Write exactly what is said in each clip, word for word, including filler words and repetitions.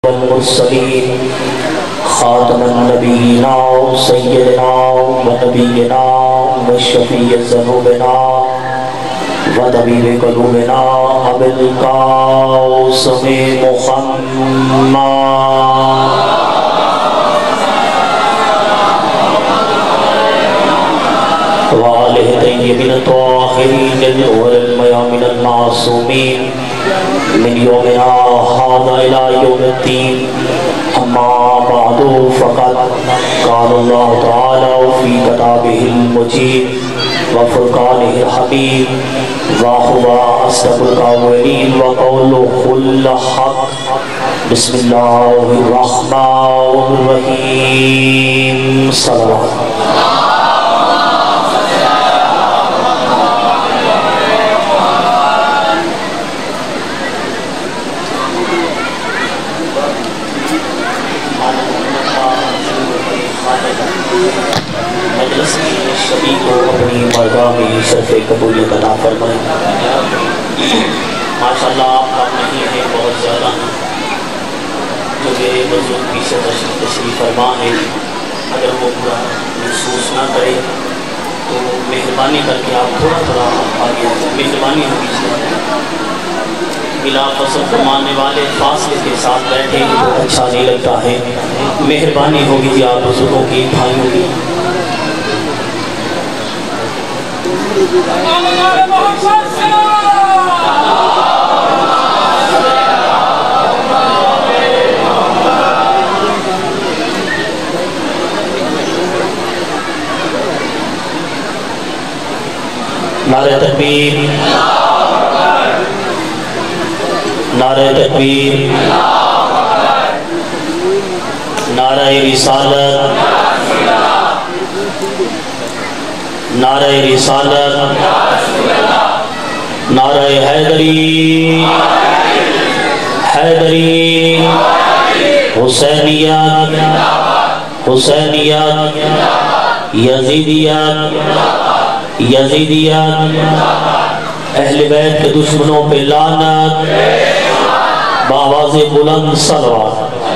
والمرسلين خاتم النبيين سيدنا ونبينا وشفيع ذنوبنا وطبيب قلوبنا أبي القاسم محمد وآله الطيبين الطاهرين الغر الميامين المعصومين من يومنا هذا إلى يوم الدين أما بعد فقد قال الله تعالى في كتابه المجيد وفرقانه الحميد وهو أصدق القائلين وقوله الحق بسم الله الرحمن الرحيم صلى الله عليه وسلم سبھی کو اپنی مرگاہ میں شرف قبولیت عطا فرمائے۔ ماشاءاللہ آپ کام نہیں ہیں، بہت زیادہ ہیں جو میرے بزرگ پیچھے تشریف فرما ہے، اگر وہ برا محسوس نہ کرے تو مہربانی کر کے آپ تھوڑا تھوڑا آگے مہربانی ہوگی سے بلا فصل فرمانے والے فاصلے کے ساتھ بیٹھے تو اچھا نہیں لگتا ہے۔ مہربانی ہوگی جی آپ بزرگوں کی بھائیوں کی نعرہ تکبیر، نعرہ تکبیر، نعرہ رسالت، نعرہ رسالت، نعرہ حیدری، حیدری، حسینیت، حسینیت، یزیدیت، یزیدیت، اہل بیت کے دشمنوں پہ لعنت، بآواز بلند صلوات۔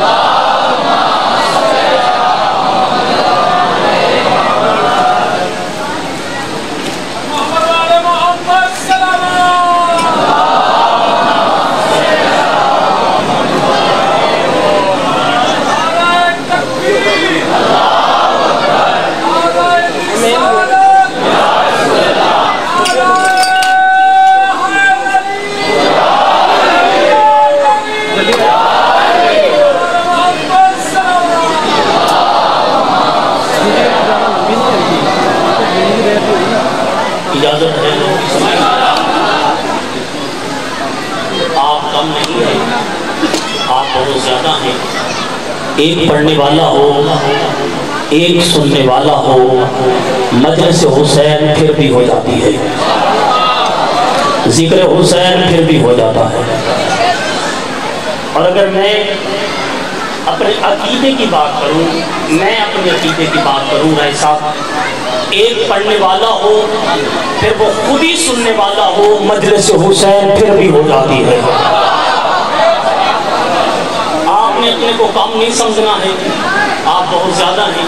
اجازت ہے آپ کم نہیں ہیں، آپ بہت زیادہ ہیں۔ ایک پڑھنے والا ہو، ایک سننے والا ہو، مجلس حسین پھر بھی ہو جاتی ہے، ذکر حسین پھر بھی ہو جاتا ہے۔ اور اگر میں اپنے عقیدے کی بات کروں میں اپنے عقیدے کی بات کروں رائے صاحب، ایک پڑھنے والا ہو پھر وہ خود ہی سننے والا ہو، مجلس حسین پھر بھی ہو جاتی ہے۔ آپ نے اپنے کو کم نہیں سمجھنا ہے، آپ بہت زیادہ ہیں،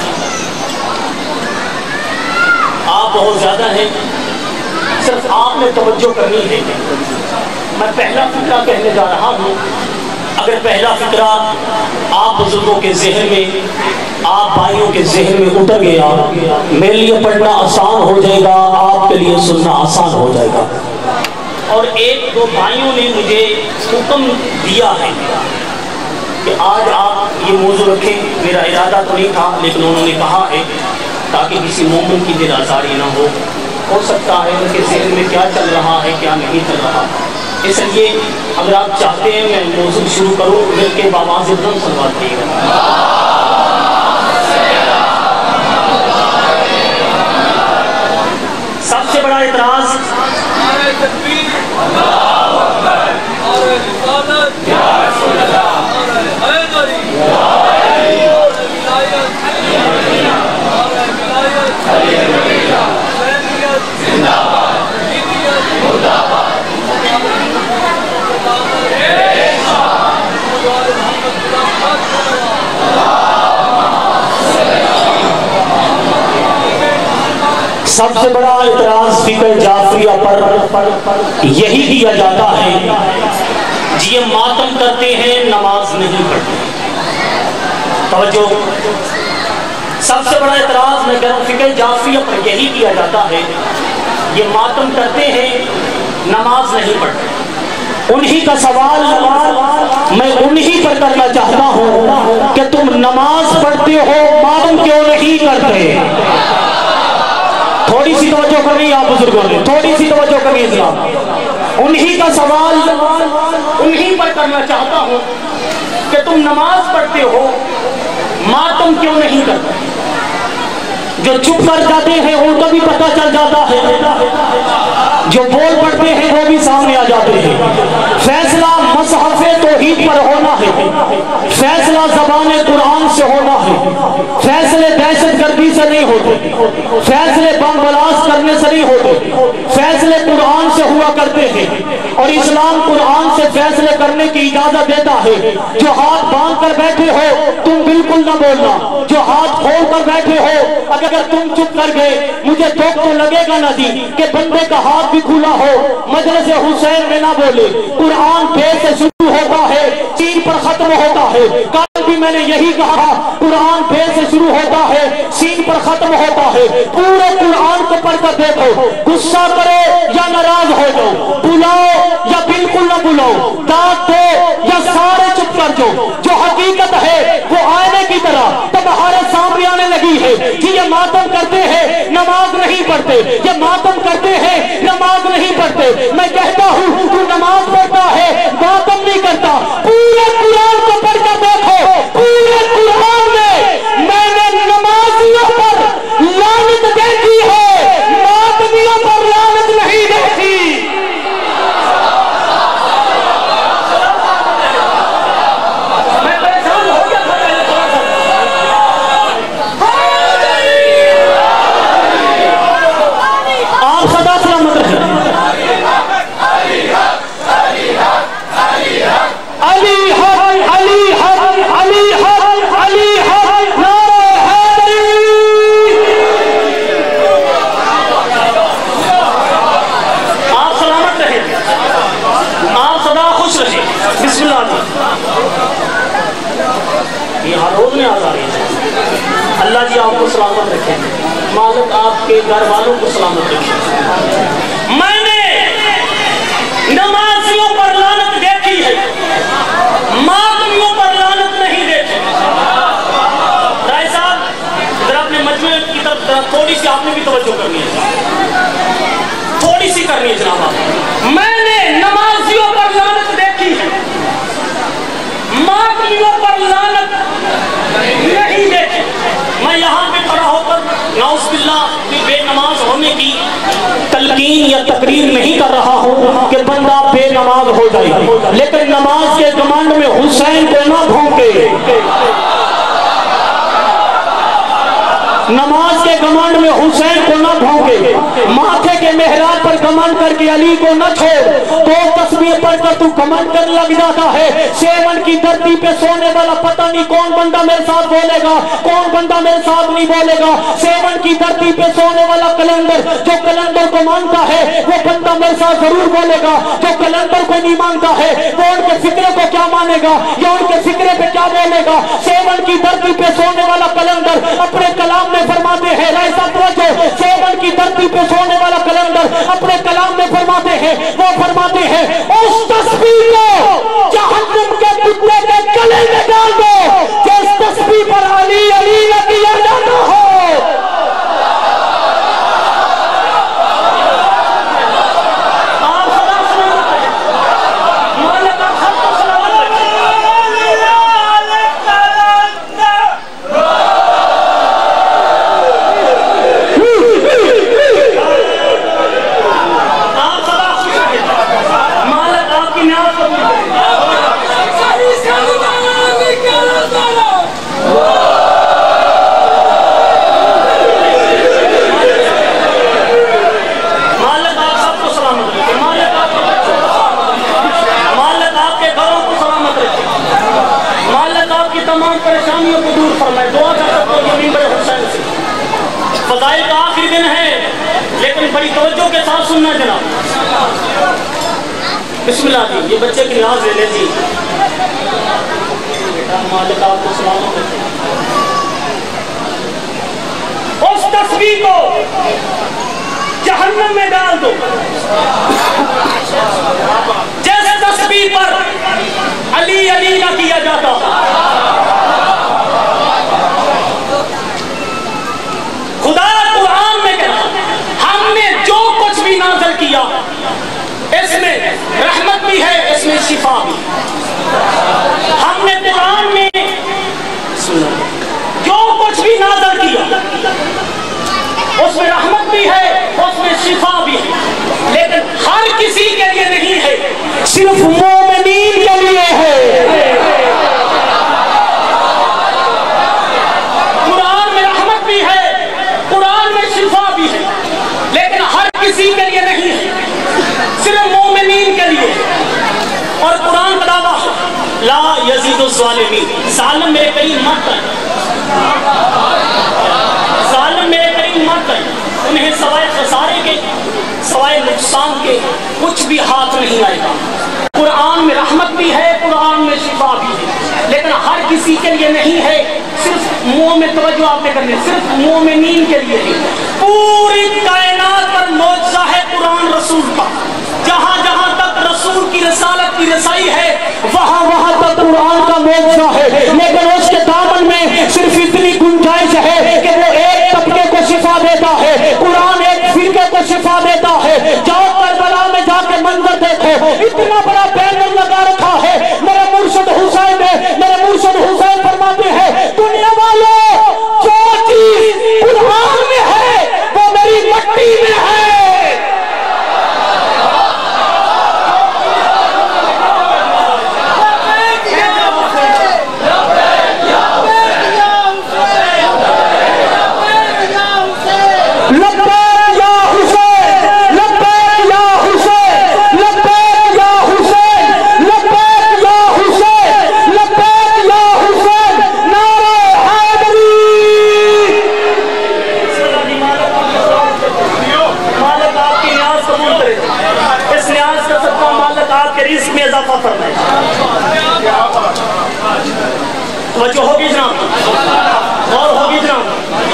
آپ بہت زیادہ ہیں، صرف آپ نے توجہ کرنی ہے۔ میں پہلا فکرہ کہنے جا رہا ہوں، اگر پہلا فکرہ آپ بزرگوں کے ذہن میں، آپ بھائیوں کے ذہن میں اتر گیا، میرے لیے پڑھنا آسان ہو جائے گا، آپ کے لیے سننا آسان ہو جائے گا۔ اور ایک دو بھائیوں نے مجھے حکم دیا ہے کہ آج آپ یہ موضوع رکھیں، میرا ارادہ تو نہیں تھا لیکن انہوں نے کہا ہے تاکہ کسی مومن کی دل آزاری نہ ہو ہو سکتا ہے ان کے ذہن میں کیا چل رہا ہے کیا نہیں چل رہا، اس لیے اگر آپ چاہتے ہیں میں موضوع شروع کروں مل کے بآواز بلند صلوات دیے گا۔ سب سے بڑا اعتراض سب سے بڑا اعتراض فقہ جعفریہ پر یہی کیا جاتا ہے جی یہ ماتم کرتے ہیں نماز نہیں پڑھتے. توجہ, سب سے بڑا اعتراض میں کہہ رہا ہوں فقہ جعفریہ پر یہی کیا جاتا ہے یہ ماتم کرتے ہیں نماز نہیں پڑھتے. انہی کا سوال میں انہی پر کرنا چاہتا ہوں کہ تم نماز پڑھتے ہو ماتم کیوں نہیں کرتے؟ تھوڑی سی توجہ کرنی آپ بزرگوں نے, تھوڑی سی توجہ کرنی اسلام. انہی کا سوال انہی پر کرنا چاہتا ہوں کہ تم نماز پڑھتے ہو ماتم کیوں نہیں کرتے؟ جو چپ کر جاتے ہیں ان کا بھی پتہ چل جاتا ہے, جو بول پڑتے ہیں وہ بھی سامنے آ جاتے ہیں. فیصلہ مصحف توحید پر ہونا ہے, فیصلہ زبان قرآن سے ہونا ہے, فیصلے دہشت گردی سے نہیں ہوتے, فیصلے بم بلاس کرنے سے نہیں ہوتے, فیصلے قرآن سے ہوا کرتے ہیں. اور اسلام قرآن سے فیصلے کرنے کی اجازت دیتا ہے. جو ہاتھ باندھ کر بیٹھے ہو تم بالکل نہ بولنا, جو ہاتھ کھول کر بیٹھے ہو اگر تم چپ کر گئے مجھے دکھ تو لگے گا نہ جی کہ بندے کا ہاتھ بھی کھلا ہو, مجلس حسین میں نہ بولے. قرآن بے سے شروع ہوتا ہے چین پر ختم ہوتا ہے. کل بھی میں نے یہی کہا قرآن بے سے شروع ہوتا ہے سین پر ختم ہوتا ہے. پورے قرآن کو پڑھ کر دیکھو, غصہ کرو یا ناراض ہو جاؤ, بلاؤ یا بالکل نہ بلاؤ, داد دو یا سارے چپ کر جاؤ, جو حقیقت ہے وہ آئینے کی طرح تمہارے سامنے آنے لگی ہے کہ یہ ماتم کرتے ہیں نماز نہیں پڑھتے, یہ ماتم کرتے ہیں نماز نہیں پڑھتے. میں کہتا ہوں تو نماز پڑھتا ہے ماتم نہیں کرتا. پورے قرآن کو پڑھ کر دیکھو, پورے قرآن میں میں نے نمازیوں پر لعنت دیکھی ہے, ماتمیوں پر لعنت نہیں دیکھی. اللہ جی آپ کو سلامت رکھیں, مالک آپ کے گھر والوں کو سلامت رکھیں. میں نے نمازیوں پر لعنت دیکھی ہے, ماتمیوں پر لعنت نہیں دیکھی. رائے صاحب ذرا اپنے مجموعے کی طرف تھوڑی سی آپ نے بھی توجہ کرنی ہے, تھوڑی سی کرنی ہے جناب آپ. میں نے نمازیوں پر لعنت دیکھی ہے, ماتمیوں پر لعنت نہیں دیکھی. میں یہاں پہ کھڑا ہو کر نعوذ باللہ بے نماز ہونے کی تلقین یا تقریر نہیں کر رہا ہوں کہ بندہ بے نماز ہو جائے, لیکن نماز کے گمانڈ میں حسین کو نہ بھونکے, نماز کے گمانڈ میں حسین کو نہ بھونکے, ماتھے کے محراب پر گمانڈ کر کے علی کو نہ چھوڑ. دو تسبیح پڑھ کر تو گمانڈ کر لگ جاتا ہے. سیون کی دھرتی پہ سونے والا پتہ نہیں کون بندہ میرے ساتھ بولے گا, کون بندہ میرے ساتھ نہیں بولے گا. سیون کی دھرتی پہ سونے والا کلندر جو کلندر کو مانتا ہے وہ بندہ میرے ساتھ ضرور بولے گا, جو کلندر کو نہیں مانتا ہے وہ ان کے فکرے کو کیا مانے گا یا ان کے فکرے پہ کیا بولے گا. سیون کی دھرتی پہ سونے والا کلندر اپنے کلام میں فرماتے ہیں, ایسا توجہ, سیون کی دھرتی پہ سونے والا کلندر اپنے کلام میں فرماتے ہیں, وہ فرماتے ہیں اس تسبیح کو جہنم کے کتے کے گلے میں ڈال دو جس تسبیح پر علی علی نہ کیا جاتا ہو. فضائل کا آخری دن ہے لیکن بڑی توجہ کے ساتھ سننا جناب. بسم اللہ جی. یہ بچے کی نیاز لے لیں جی. مالک آپ کو سلامت رکھے. اس تسبیح کو جہنم میں ڈال دو جیسے تسبیح پر علی علی نہ کیا جاتا. خدا قرآن میں کہا ہم نے جو کچھ بھی نازل کیا اس میں رحمت بھی ہے, اس میں شفا بھی. ہم نے قرآن میں جو کچھ بھی نازل کیا اس میں رحمت بھی ہے, اس میں شفا بھی ہے, لیکن ہر کسی کے لیے نہیں ہے, صرف مومنین کے لیے ہے. قرآن میں رحمت بھی ہے, قرآن میں شفا بھی ہے, لیکن ہر کسی کے لیے نہیں ہے, صرف مومنین کے لیے. اور قرآن کا دعویٰ لا یزید الظالمین, ظالم میرے قریب مت آئے, ظالم میرے قریب مت آئے, انہیں سوائے خسارے کے سوائے نقصان کے کچھ بھی ہاتھ نہیں آئے گا. قرآن میں رحمت بھی ہے, قرآن میں شفا بھی ہے, لیکن ہر کسی کے لیے نہیں ہے, صرف منہ میں توجہ آپ نے کرنی, صرف مومنین کے لیے ہے. پوری کائنات پر معجزہ ہے قرآن رسول کا. جہاں جہاں تک رسول کی رسالت کی رسائی ہے وہاں وہاں تک قرآن کا معجزہ ہے, لیکن اس کے دامن میں صرف اتنی گنجائش ہے کہ وہ ایک طبقے کو شفا دیتا ہے, قرآن ایک فرقے کو شفا دیتا ہے. جاؤ کربلا میں جا کے منظر دیکھو, اتنا بڑا بینر لگا رکھا ہے. میرے مرشد حسین نے میرے مرشد حسین فرماتے ہیں دنیا والوں جو چیز قرآن میں ہے وہ میری مٹی میں ہے. توجہ ہوگی جناب, اور ہوگی جناب.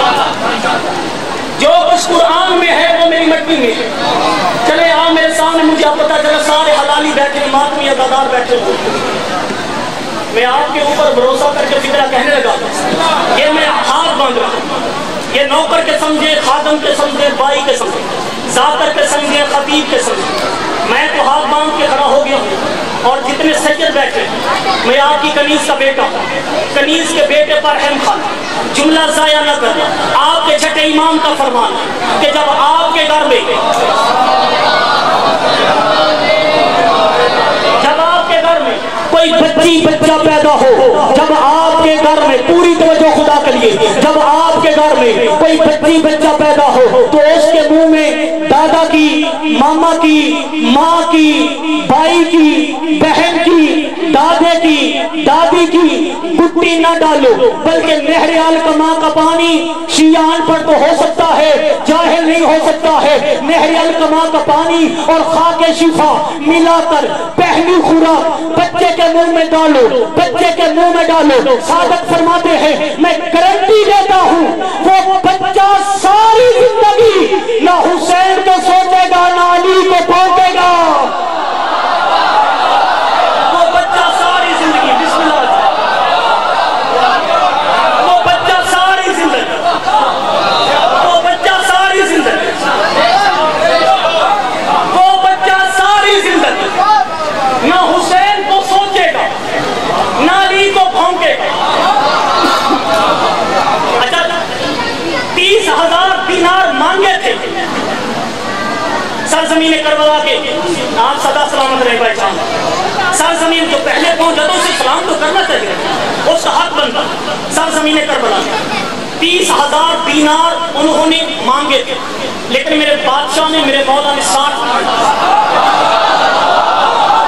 جو کچھ قرآن میں ہے وہ میری مٹی میں ہے. چلے آپ میرے سامنے, مجھے آپ پتا چلا سارے حلالی بیٹھے, ماتمی عزادار بیٹھے ہوئے. میں آپ کے اوپر بھروسہ کر کے فکرہ کہنے لگا, یہ میں ہاتھ باندھ رہا ہوں, یہ نوکر کے سمجھے, خادم کے سمجھے, بائی کے سمجھے, ذاتر کے سمجھے, خطیب کے سمجھے, میں تو ہاتھ باندھ کے کھڑا ہو گیا ہوں. اور جتنے سید بیٹھے, میں آپ کی کنیز کا بیٹا ہوں, کنیز کے بیٹے پر رحم خان, جملہ ضائع نہ کرنا. آپ کے چھٹے امام کا فرمان کہ جب آپ کے گھر میں جب آپ کے گھر میں کوئی بچی بچہ پیدا ہو, جب آپ کے گھر میں, پوری توجہ خدا کے لیے, جب آپ کے گھر میں کوئی بچی بچہ پیدا ہو تو اس کے منہ میں دادا کی, ماما کی, ماں کی, بھائی کی, بہن کی, دادے کی, دادی کی گٹی نہ ڈالو, بلکہ نہر الکما کا پانی, شیعان پر تو ہو سکتا ہے, جاہل نہیں ہو سکتا ہے, نہر الکما کا پانی اور خاک شفا ملا کر پہلی خوراک بچے کے منہ میں ڈالو, بچے کے منہ میں ڈالو. صادق فرماتے ہیں میں گارنٹی دیتا ہوں وہ بچہ ساری زندگی نہ حسین کو سوچے گا نہ علی کو پھونکے گا. وہ بچہ ساری زندگی, بسم اللہ, وہ بچہ ساری زندگی, وہ بچہ ساری زندگی, وہ بچہ ساری زندگی نہ حسین کو سوچے گا نہ علی کو پھونکے گا. اچھا, تیس ہزار دینار مانگے تھے سرزمین کربلا کے, آپ صدا سلامت رہے بھائی جان. سرزمین جو پہلے پہنچا تو اسے سلام تو کرنا چاہیے, اس کا حق بنتا. سرزمین کربلا تیس ہزار دینار انہوں نے مانگے تھے, لیکن میرے بادشاہ نے, میرے مولا نے ساٹھ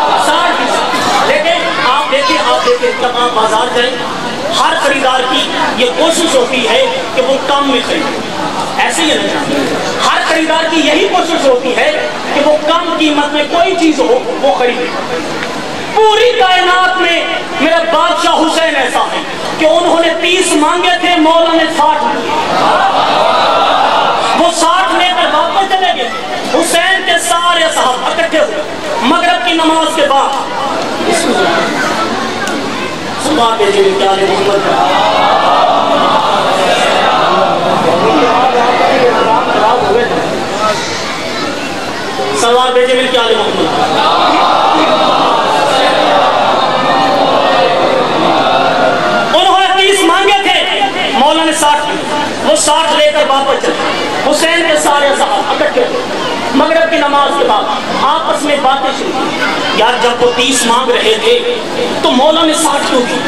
ساٹھ لیکن آپ دیکھیں, آپ دیکھیں جب آپ بازار جائیں ہر خریدار کی یہ کوشش ہوتی ہے کہ وہ کم میں خریدے، ایسے ہی نہیں، ہر خریدار کی یہی کوشش ہوتی ہے کہ وہ کم قیمت میں کوئی چیز ہو وہ خریدے۔ پوری کائنات میں میرا بادشاہ حسین ایسا ہے کہ انہوں نے تیس مانگے تھے، مولا نے ساٹھ مانگے، وہ ساٹھ لے کر واپس چلے گئے۔ حسین کے سارے صحابہ اکٹھے ہوئے مغرب کی نماز کے بعد سلوات بھیجیے کیا علی محمد سلوات بھیجیے کیا علی محمد۔ انہوں نے تیس مانگے تھے، مولا نے ساٹھ مانگے، وہ ساٹھ لے کر واپس چلے۔ حسین کے سارے صحابہ اکٹھے ہوئے مغرب کی نماز کے بعد آپس میں باتیں شروع کی، یار جب وہ تیس مانگ رہے تھے تو مولا نے ساٹھ کیوں کی؟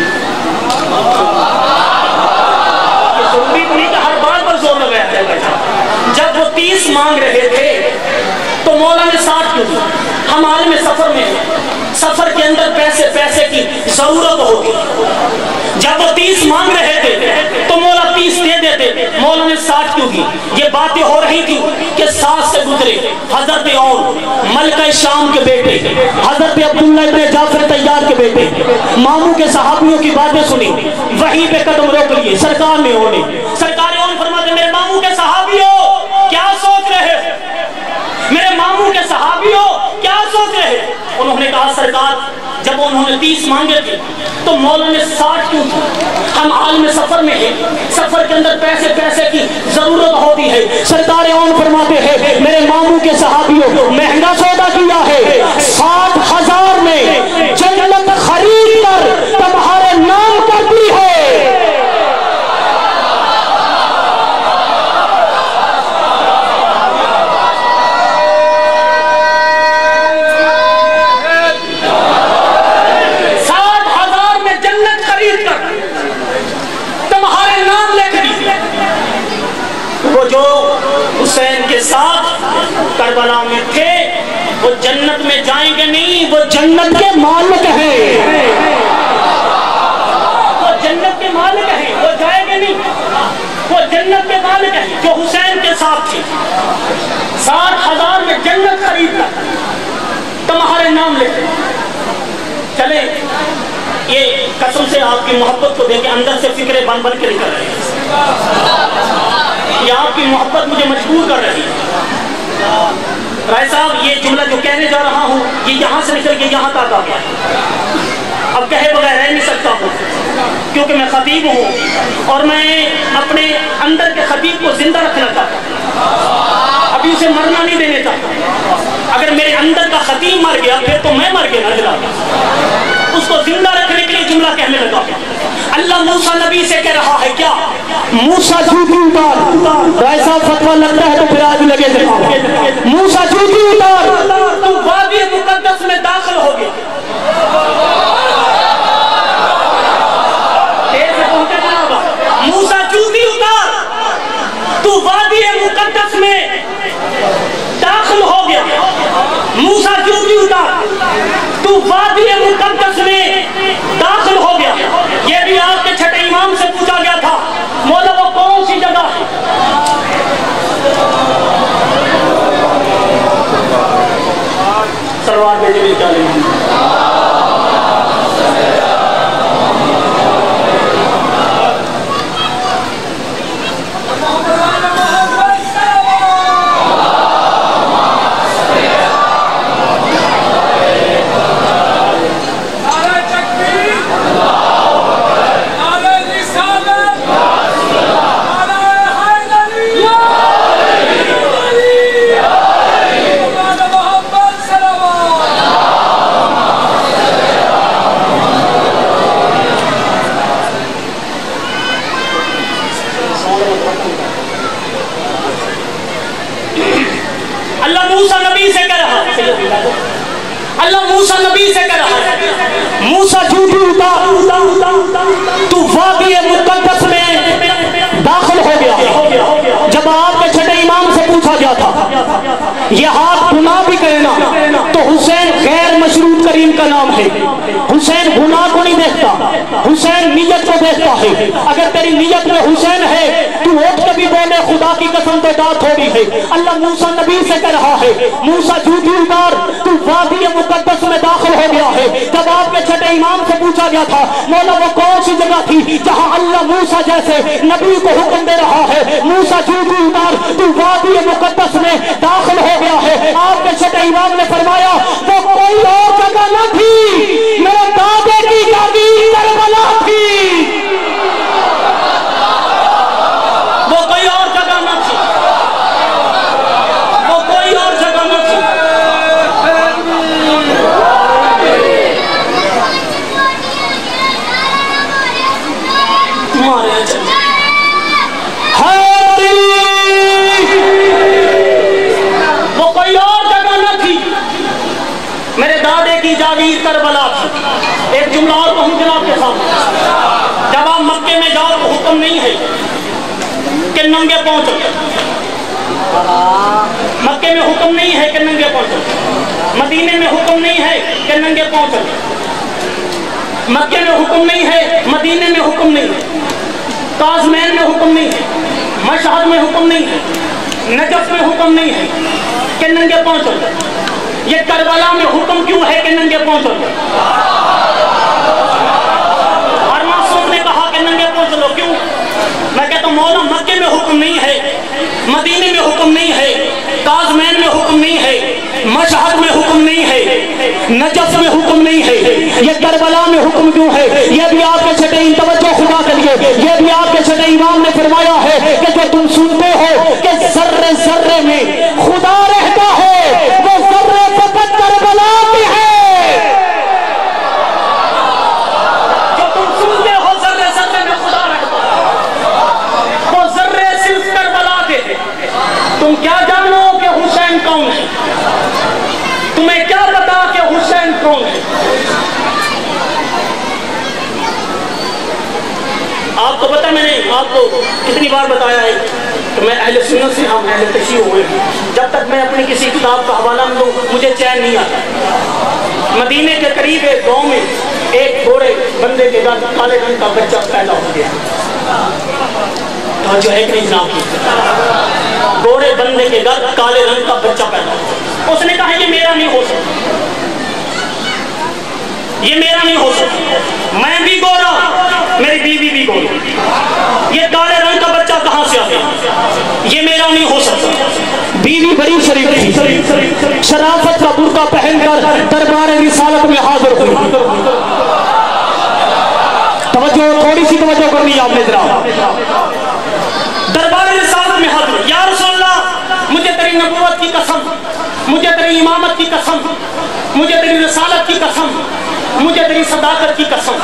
یہ ضروری نہیں کہ ہر بات پر زور لگایا جائے گا۔ جب وہ تیس مانگ رہے تھے تو مولا نے ساٹھ کیوں کی؟ ہم عالم سفر میں ہیں، سفر کے اندر پیسے پیسے کی ضرورت ہوتی، جب وہ تیس مانگ رہے تھے تو مولا تیس دے دیتے، مولا نے ساٹھ کیوں کی؟ یہ باتیں ہو رہی تھی کہ ساتھ سے گزرے حضرت عون ملکہ شام کے بیٹے، حضرت عبداللہ ابن جعفر طیار کے بیٹے، ماموں کے صحابیوں کی باتیں سنی، وہیں پہ قدم روک لیے سرکار نے ہونے۔ سرکار عون فرماتے میرے ماموں کے صحابیوں کیا سوچ رہے ہو؟ میرے ماموں کے صحابیوں کیا سوچ رہے؟ انہوں نے کہا سرکار جب انہوں نے تیس مانگے تھے تو مولا نے ساٹھ کیوں کی؟ ہم عالم سفر میں ہیں، سفر کے اندر پیسے پیسے کی ضرورت ہوتی ہے۔ سرکار عون فرماتے ہیں میرے ماموں کے صحابیوں مہنگا سودا کیا ہے، ساٹھ ہزار میں جنت خرید کر تمہارے نام کرتی ہے۔ حسین کے ساتھ کربلا میں تھے وہ جنت میں جائیں گے نہیں، وہ جنت کے مالک ہیں، وہ جنت کے مالک ہیں، وہ جائیں گے نہیں، وہ جنت کے مالک ہیں جو حسین کے ساتھ تھے۔ ساٹھ ہزار میں جنت خرید کر تمہارے نام لے چلے۔ یہ قسم سے آپ کی محبت کو دیکھ کے اندر سے فکریں بن بن کے نکل رہی ہیں، یہ آپ کی محبت مجھے مجبور کر رہی ہے۔ رائے صاحب یہ جملہ جو کہنے جا رہا ہوں یہ یہاں سے نکل کے یہاں تک آ گیا، اب کہے بغیر رہ نہیں سکتا ہوں کیونکہ میں خطیب ہوں اور میں اپنے اندر کے خطیب کو زندہ رکھنا چاہتا ہوں، ابھی اسے مرنا نہیں دینے چاہتا۔ اگر میرے اندر کا خطیب مر گیا پھر تو میں مر گیا نہ، اس کو زندہ رکھنے کے لیے جملہ کہنے لگا۔ اللہ موسیٰ نبی سے کہہ رہا ہے کیا؟ موسیٰ جھوٹی اتار، رائے صاحب فتوہ لگتا ہے تو پھر آج لگے دیکھو۔ موسیٰ جھوٹی اتار، تو وادی مقدس میں داخل ہو گیا۔ موسیٰ جھوٹی اتار، تو وادی مقدس میں داخل ہو گیا۔ موسیٰ جھوٹی اتار، تو وادی مقدس میں داخل ہو گیا۔ یہ بھی آپ کے چھٹے امام سے پوچھا گیا تھا مولا وہ کون سی جگہ ہے؟ سلوات بھیجیے کیا لیں اللہ موسیٰ نبی سے کہہ رہا ہے موسیٰ جھوٹی اتار، تو وادی مقدس میں داخل ہو گیا۔ جب آپ کے چھٹے امام سے پوچھا گیا تھا یہ ہاتھ گناہ بھی کرنا تو حسین غیر مشروط کریم کا نام ہے، حسین گناہ کو نہیں دیکھتا، حسین نیت کو دیکھتا ہے. اگر تیری نیت میں حسین ہے تو اٹھ کے بھی بولے خدا کی قسم تو بات تھوڑی ہے. اللہ موسیٰ نبی سے کہہ رہا ہے موسیٰ جھوٹی اتار تو وادی مقدس میں داخل ہو گیا ہے. جب آپ کے چھٹے امام سے پوچھا گیا تھا مولا وہ کون سی جگہ تھی جہاں اللہ موسیٰ جیسے نبی کو حکم دے رہا ہے موسیٰ جھوٹی اتار تو وادی مقدس میں داخل ہو گیا ہے. آپ کے چھٹے امام نے فرمایا وہ کوئی اور جگہ نہ تھی میرے دادے کی جاگیر کربلا تھی. وہ کوئی اور جگہ نہ تھی وہ کوئی اور جگہ نہ تھی. تمہارے وہ کوئی اور جگہ نہ تھی میرے دادے کی جاگیر کربلا تھی. ایک جملہ اور کہوں جناب کے سامنے. جب آپ مکے میں جاؤ تو حکم نہیں ہے کہ ننگے پہنچو. مکے میں حکم نہیں ہے کہ ننگے پہنچو. مدینے میں حکم نہیں ہے کہ ننگے پہنچو. مکے میں حکم نہیں ہے مدینے میں حکم نہیں ہے. کاظمین میں حکم نہیں ہے. مشہد میں حکم نہیں ہے. نجف میں حکم نہیں ہے کہ ننگے پہنچو. یہ کربلا میں حکم کیوں ہے کہ ننگے پہنچو؟ اور معصوم نے کہا کہ ننگے پہنچ لو. کیوں؟ میں کہتا ہوں مولا مکے میں حکم نہیں ہے مدینے میں حکم نہیں ہے کاظمین میں حکم نہیں ہے مشہد میں حکم نہیں ہے نجف میں حکم نہیں ہے. یہ کربلا میں حکم کیوں ہے؟ یہ بھی آپ کے چھٹے توجہ خدا کے لیے یہ بھی آپ کے چھٹے امام نے فرمایا ہے کہ جو تم سنتے ہو کہ ذرے ذرے میں خدا رہتا ہے وہ ذرے فقط کربلا کی ہے. جو تم سنتے ہو ذرے ذرے میں خدا رہتا ہے وہ ذرے صرف کربلا کے ہیں. تم کیا جانو کہ حسین کون ہے؟ تمہیں کیا پتا کہ حسین کون ہے؟ آپ کو پتا میں نے آپ کو کتنی بار بتایا ہے کہ میں اہل سنت سے ہم اہل تشیع ہوئے ہیں. جب تک میں اپنی کسی کتاب کا حوالہ نہ دوں مجھے چین نہیں آتا. مدینے کے قریب ایک گاؤں میں ایک گورے بندے کے گھر کالے رنگ کا بچہ پیدا ہو گیا. جو ایک نہیں جناب کی گورے بندے کے گھر کالے رنگ کا بچہ پیدا ہو. اس نے کہا یہ میرا نہیں ہو سکتا یہ میرا نہیں ہو سکتا. میں بھی گورا میری بیوی بھی گوری. یہ کالے رنگ کا بچہ کہاں سے آ گیا؟ یہ میرا نہیں ہو سکتا. بیوی بڑی شریف تھی. شرافت کا برقع پہن کر دربار رسالت میں حاضر ہوئی. توجہ تھوڑی سی توجہ کرنی آپ نے ذرا. دربار رسالت میں حاضر. یا رسول اللہ مجھے تیری نبوت کی قسم مجھے تیری امامت کی قسم مجھے تیری رسالت کی قسم مجھے تیری صداقت کی قسم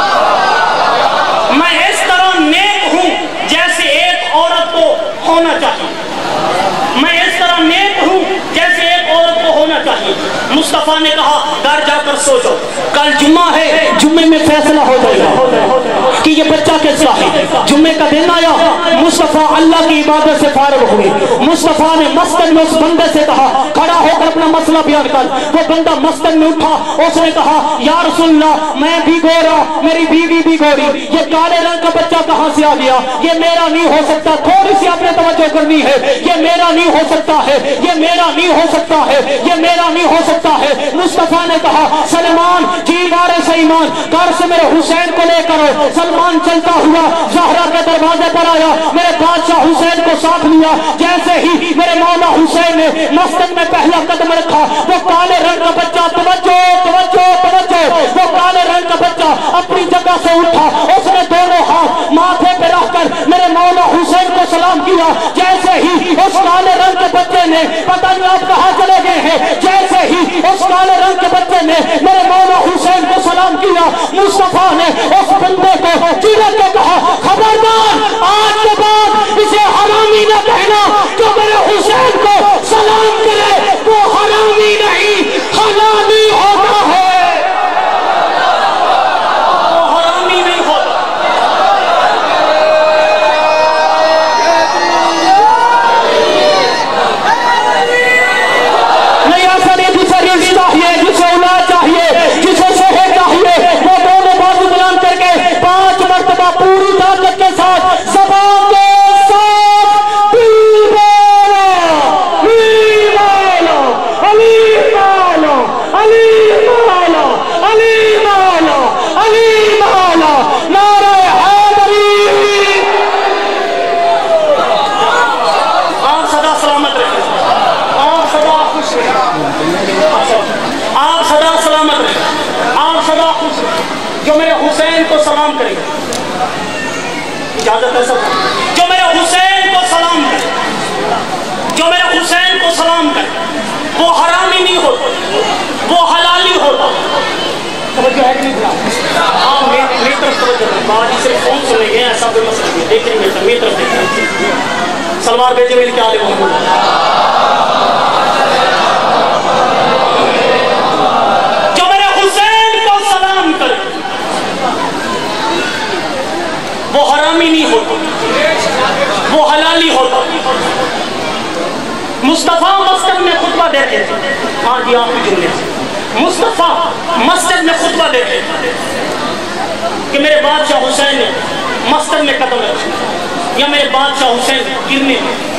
میں اس طرح نیک ہوں جیسے ایک عورت کو ہونا چاہیے. میں اس طرح نیک ہوں جیسے ایک عورت کو ہونا چاہیے. مصطفیٰ نے کہا گھر جا کر سوچو کل جمعہ ہے جمعے میں فیصلہ ہو جائے گا کہ یہ بچہ کس کا ہے. جمعے کا دن آیا مصطفیٰ اللہ کی عبادت سے فارغ ہوئے. مصطفیٰ نے مسجد میں اس بندے سے کہا کھڑا ہو کر اپنا مسئلہ بیان کر. وہ بندہ مسجد میں اٹھا. اس نے کہا یا رسول اللہ میں بھی گورا میری بیوی بھی گوری. یہ کالے رنگ کا بچہ کہاں سے آ گیا؟ یہ میرا نہیں ہو سکتا. تھوڑی سی آپ نے توجہ کرنی ہے. یہ میرا نہیں ہو سکتا ہے یہ میرا نہیں ہو سکتا ہے یہ میرا نہیں ہو سکتا ہے. مصطفیٰ نے کہا سلمان جی وارث ایمان گھر سے میرے حسین کو لے کر. سلمان چلتا ہوا زہرا کے دروازے پر آیا. میرے بادشاہ حسین کو ساتھ لیا. جیسے ہی میرے مولا حسین نے مسجد میں پہلا قدم رکھا وہ کالے رنگ کا بچہ توجہ توجہ توجہ وہ کالے رنگ کا بچہ اپنی جگہ سے اٹھا. اس نے دونوں ہاتھ ماتھے پہ رکھ کر میرے مولا حسین کو سلام کیا. جیسے ہی اس کالے رنگ کے بچے نے پتہ نہیں آپ کہاں چلے گئے ہیں جیسے ہی اس کالے رنگ کے بچے نے میرے مولا حسین کو سلام کیا مصطفیٰ نے اس بندے کو چیرے کے کہا خبردار آج کے بعد اسے حرامی نہ کہنا. جو میرے حسین کو سلام کرے وہ حرامی نہیں حلالی ہوتا ہے. شہادت ہے سب جو میرے حسین کو سلام کرے جو میرے حسین کو سلام کرے وہ حرامی نہیں ہوتا وہ حلالی ہوتا توجہ ہے کہ نہیں بنا ہاں میری طرف توجہ ہے باجی صرف فون سنے گئے ایسا کوئی مسئلہ نہیں دیکھیں گے میری طرف دیکھیں سلوار بیجے میری کیا علیہ محمد جو میرے حسین کو سلام کرے وہ حرامی نہیں ہوتا وہ حلالی ہوتا مصطفیٰ مسجد میں خطبہ دیتے تھے ہاں جی آپ کی جملے سے مصطفیٰ مسجد میں خطبہ دیتے تھے کہ میرے بادشاہ حسین نے مسجد میں قدم رکھا یا میرے بادشاہ حسین گرنے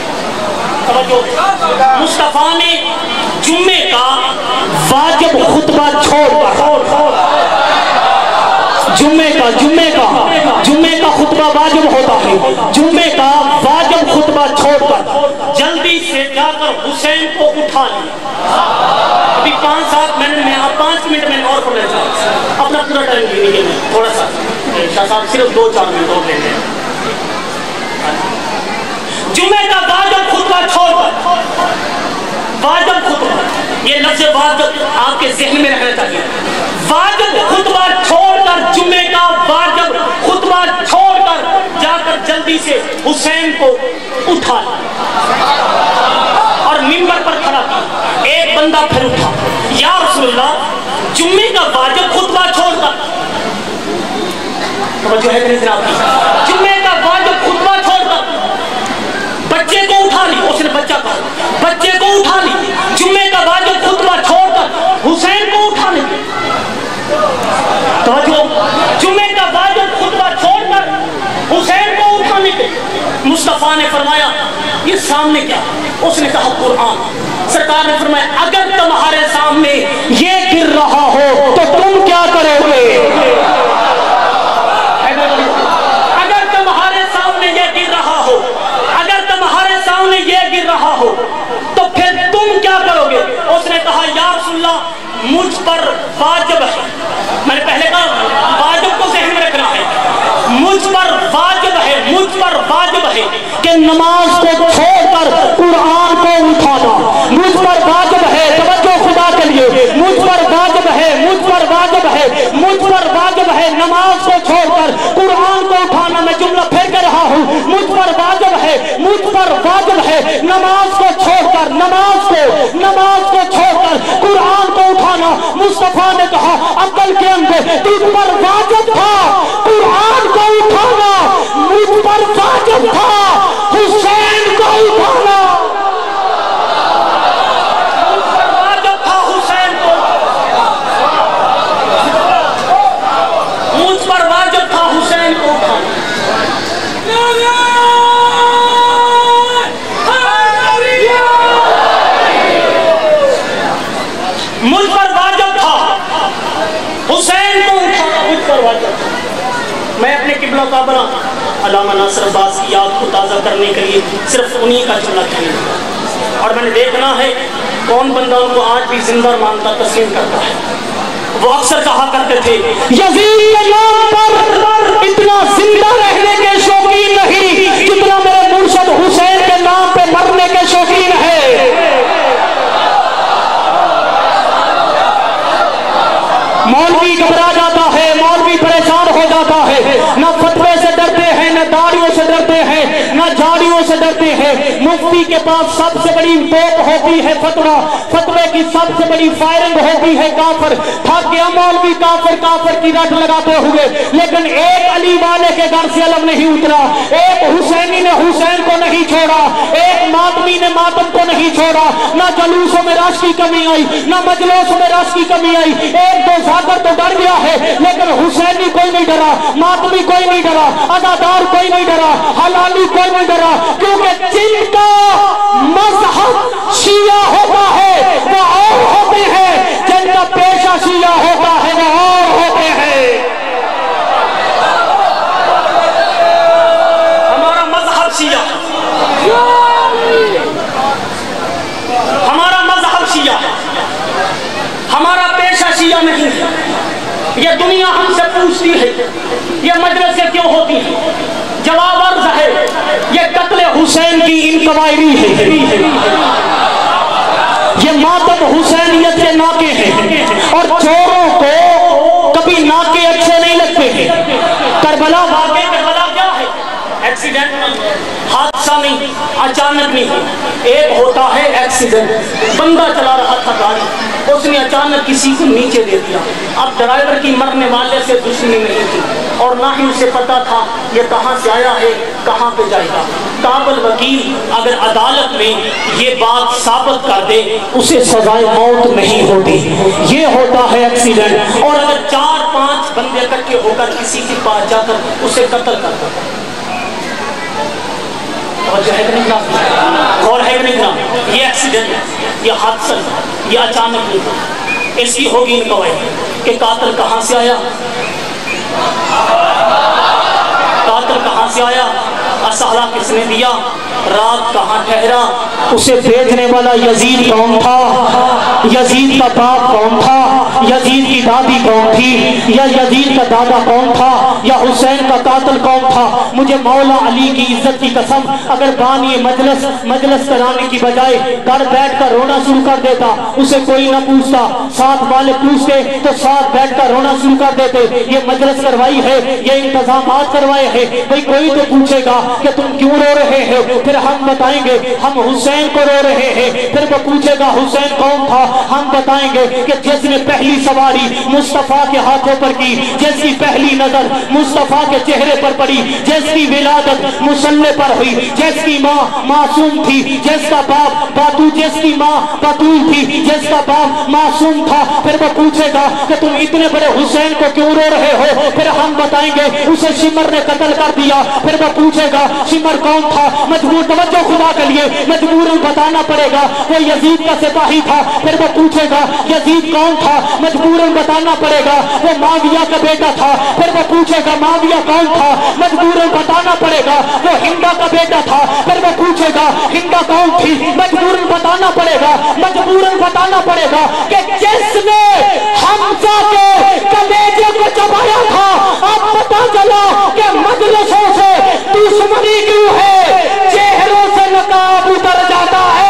توجہ مصطفیٰ نے جمعے کا واجب خطبہ چھوڑ کر جمعے کا جمعے کا جمعے کا خطبہ واجب ہوتا ہے جمعے کا واجب خطبہ چھوڑ کر جلدی سے جا کر حسین کو اٹھا لیا ابھی پانچ سات منٹ میں آپ پانچ منٹ میں اور پڑھ لیتا ہوں اپنا پورا ٹائم لیجیے تھوڑا سا شاہ صاحب صرف دو چار منٹ اور لے لیں جمعے کا واجب خطبہ چھوڑ کر واجب خطبہ یہ لفظ واجب آپ کے ذہن میں رہنا چاہیے واجب خطبہ چھوڑ کر جمعے کا واجب خطبہ چھوڑ کر جا کر جلدی سے حسین کو اٹھا اور منبر پر کھڑا کیا ایک بندہ پھر اٹھا یا رسول اللہ جمعے کا واجب خطبہ چھوڑ کر توجہ ہے کہ نہیں جناب کی جمعے کا واجب خطبہ چھوڑ کر بچے کو اٹھا لی اس نے بچہ کہا بچے کو اٹھا لی جمعے کا واجب خطبہ چھوڑ کر حسین کو اٹھا لی توجہ جمعے کا واجب خطبہ چھوڑ کر حسین کو اٹھانے کے مصطفیٰ نے فرمایا یہ سامنے کیا اس نے کہا قرآن سرکار نے فرمایا اگر تمہارے سامنے یہ گر رہا ہو تو تم کیا کرو گے اگر تمہارے سامنے یہ گر رہا ہو اگر تمہارے سامنے یہ گر رہا ہو تو پھر تم کیا کرو گے اس نے کہا یا رسول اللہ مجھ پر واجب ہے میں نے پہلے کہا واجب کو ذہن میں رکھنا ہے مجھ پر واجب ہے مجھ پر واجب ہے کہ نماز کو چھوڑ کر قرآن کو اٹھانا مجھ پر واجب ہے توجہ خدا کے لیے مجھ پر واجب ہے مجھ پر واجب ہے مجھ پر واجب ہے نماز کو چھوڑ کر قرآن کو اٹھانا میں جملہ پھر کہہ رہا ہوں مجھ پر واجب ہے مجھ پر واجب ہے نماز کو چھوڑ کر نماز کو نماز کو چھوڑ کر قرآن کو اٹھانا مصطفیٰ نے کہا عقل کے اندر تجھ پر واجب تھا قرآن کو اٹھانا مجھ پر واجب تھا حسین کو اٹھانا واجب تھا حسین کو مجھ پر واجب تھا حسین کو اٹھانا مجھ پر واجب تھا حسین کو اٹھانا مجھ پر واجب تھا میں اپنے قبلہ کعبہ علامہ ناصر عباس کی یاد کو تازہ کرنے کے لیے صرف انہی کا جملہ کہنے لگا اور میں نے دیکھنا ہے کون بندہ ان کو آج بھی زندہ مانتا تسلیم کرتا ہے وہ اکثر کہا کرتے تھے یزید کے نام پر اتنا زندہ رہنے کے شوقین نہیں جتنا میرے مرشد حسین کے نام پہ مرنے کے شوقین ہے مولوی گھبرا جاتا ہے مولوی پریشان ہو جاتا ہے نہ فتوے سے ڈرتے ہیں نہ داڑیوں سے ڈرتے ہیں نہ جھاڑیوں سے ڈرتے ہیں مفتی کے پاس سب سے بڑی توپ ہوتی ہے فتویٰ فتوے کی سب سے بڑی فائرنگ ہوتی ہے کافر تھک گیا مولوی کافر کافر کی رٹ لگاتے ہوئے لیکن ایک علی والے کے گھر سے علم نہیں اترا ایک حسینی نے حسین کو نہیں چھوڑا ایک ماتمی نے ماتم کو نہیں چھوڑا نہ جلوسوں میں رش کی کمی آئی نہ مجلسوں میں رش کی کمی آئی ایک دو ذاکر تو ڈر گیا ہے لیکن حسینی کوئی نہیں ڈرا ماتمی کوئی نہیں ڈرا ادادار کوئی نہیں ڈرا حلالی کوئی نہیں ڈرا کیونکہ جن کا مذہب شیعہ ہوتا ہے وہ اور ہوتے ہیں جن کا پیشہ شیعہ ہوتا ہے وہ اور ہوتے ہیں ہمارا مذہب شیعہ ہمارا مذہب شیعہ ہمارا پیشہ شیعہ نہیں ہے یہ دنیا ہم سے پوچھتی ہے یہ مجلسیں کیوں ہوتی ہیں جواب حسین کی انکوائری ہے، یہ ماتم حسینیت کے ناکے ہیں، اور چوروں کو کبھی ناکے اچھے نہیں لگتے ہیں۔ کربلا واقعی کربلا کیا ہے؟ ایکسیڈنٹ، حادثہ نہیں، اچانک نہیں، ایک ہوتا ہے ایکسیڈنٹ۔ بندہ چلا رہا تھا گاڑی، اس نے اچانک کسی کو نیچے دے دیا۔ اب ڈرائیور کی مرنے والے سے دشمنی نہیں تھی اور نہ ہی اسے پتا تھا یہ کہاں سے آیا ہے، کہاں پہ جائے گا۔ قابل وکیل اگر عدالت میں یہ بات ثابت کر دے اسے سزائے موت نہیں ہوتی، یہ ہوتا ہے ایکسیڈنٹ۔ اور اگر چار پانچ بندے اکٹھے ہو کر کسی کے پاس جا کر اسے قتل کر دو، توجہ ہے کہ نہیں جناب؟ غور ہے کہ نہیں جناب؟ یہ ایکسیڈنٹ، یہ حادثہ، یہ اچانک نہیں تھا۔ اس کی ہوگی انکوائری کہ قاتل کہاں سے آیا، قاتل کہاں سے آیا، اسلحہ کس نے دیا، رات کہاں ٹھہرا، اسے بھیجنے والا یزید کون تھا، یزید کا باپ کون تھا، یزید کی دادی کون تھی، یا یزید کا دادا کون تھا، یا حسین کا قاتل کون تھا۔ مجھے مولا علی کی عزت کی قسم اگر بانی مجلس مجلس کرانے کی بجائے گھر بیٹھ کر رونا شروع کر دیتا، اسے کوئی نہ پوچھتا، ساتھ والے پوچھتے تو ساتھ بیٹھ کر رونا شروع کر دیتے۔ یہ مجلس کروائی ہے، یہ انتظامات کروائے ہیں، بھئی کوئی تو پوچھے گا کہ تم کیوں رو رہے ہیں، پھر ہم بتائیں گے ہم حسین کو رو رہے ہیں۔ پھر وہ پوچھے گا حسین کون تھا، ہم بتائیں گے کہ جس نے پہلی سواری مصطفیٰ کے ہاتھوں پر کی، جس کی پہلی نظر مصطفیٰ کے چہرے پر پڑی، جس کی ولادت مصلے پر ہوئی، جس کی ماں معصوم تھی، جس کا باپ باتو جس کی ماں بطول تھی، جس کا باپ معصوم تھا۔ پھر وہ پوچھے گا کہ تم اتنے بڑے حسین کو کیوں رو رہے ہو، پھر ہم بتائیں گے اسے شمر نے قتل کر دیا۔ پھر وہ پوچھے گا شمر کون تھا، مجبور توجہ خدا کے لیے مجبور بتانا پڑے گا وہ یزید کا سپاہی تھا۔ پھر وہ پوچھے گا یزید کون تھا، مجبور بتانا پڑے گا وہ معاویہ کا بیٹا تھا۔ پھر وہ پوچھے گا معاویہ کون تھا، مجبور بتانا پڑے گا وہ ہندا کا بیٹا تھا۔ پھر وہ پوچھے گا ہندا کون تھی، مجبور بتانا پڑے گا مجبور بتانا پڑے گا کہ جس نے حمزہ کے کلیجے کو چبایا تھا۔ اب پتہ چلا کہ مجلسوں سے دشمنی کیوں ہے، چہروں سے نقاب اتر جاتا ہے۔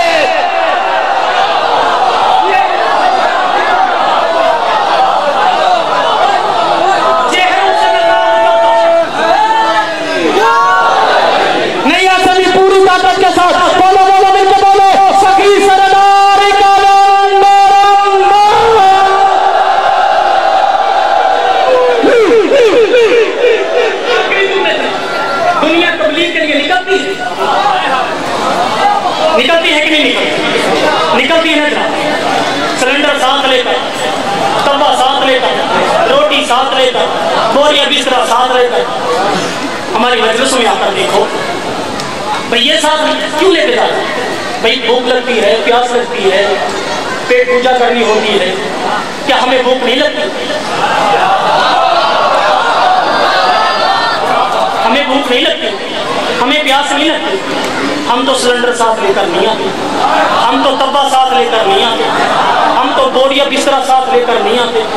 نہیں ایسا نہیں، پوری طاقت کے ساتھ بولو بولو مل کے بولو، سخی سردار کلندر دنیا تبلیغ کے لیے نکلتی ہے، نکلتی ہے کہ نہیں نکلتی؟ نکلتی ہے نا، سلنڈر ساتھ لے کر، توا ساتھ لے کر، روٹی ساتھ لے کر، بوریا بسترا ساتھ لے کر۔ ہماری مجلسوں میں آ کر دیکھو بھئی یہ ساتھ کیوں لے کے جاتے ہیں؟ بھئی بھوک لگتی ہے، پیاس لگتی ہے، پیٹ پوجا کرنی ہوتی ہے، کیا ہمیں بھوک نہیں لگتی؟ ہمیں بھوک نہیں لگتی، ہمیں پیاس نہیں لگتی، ہم تو سلنڈر ساتھ لے کر نہیں آتے، ہم تو توا ساتھ لے کر نہیں آتے، ہم تو بوریا بسترا ساتھ لے کر نہیں آتے۔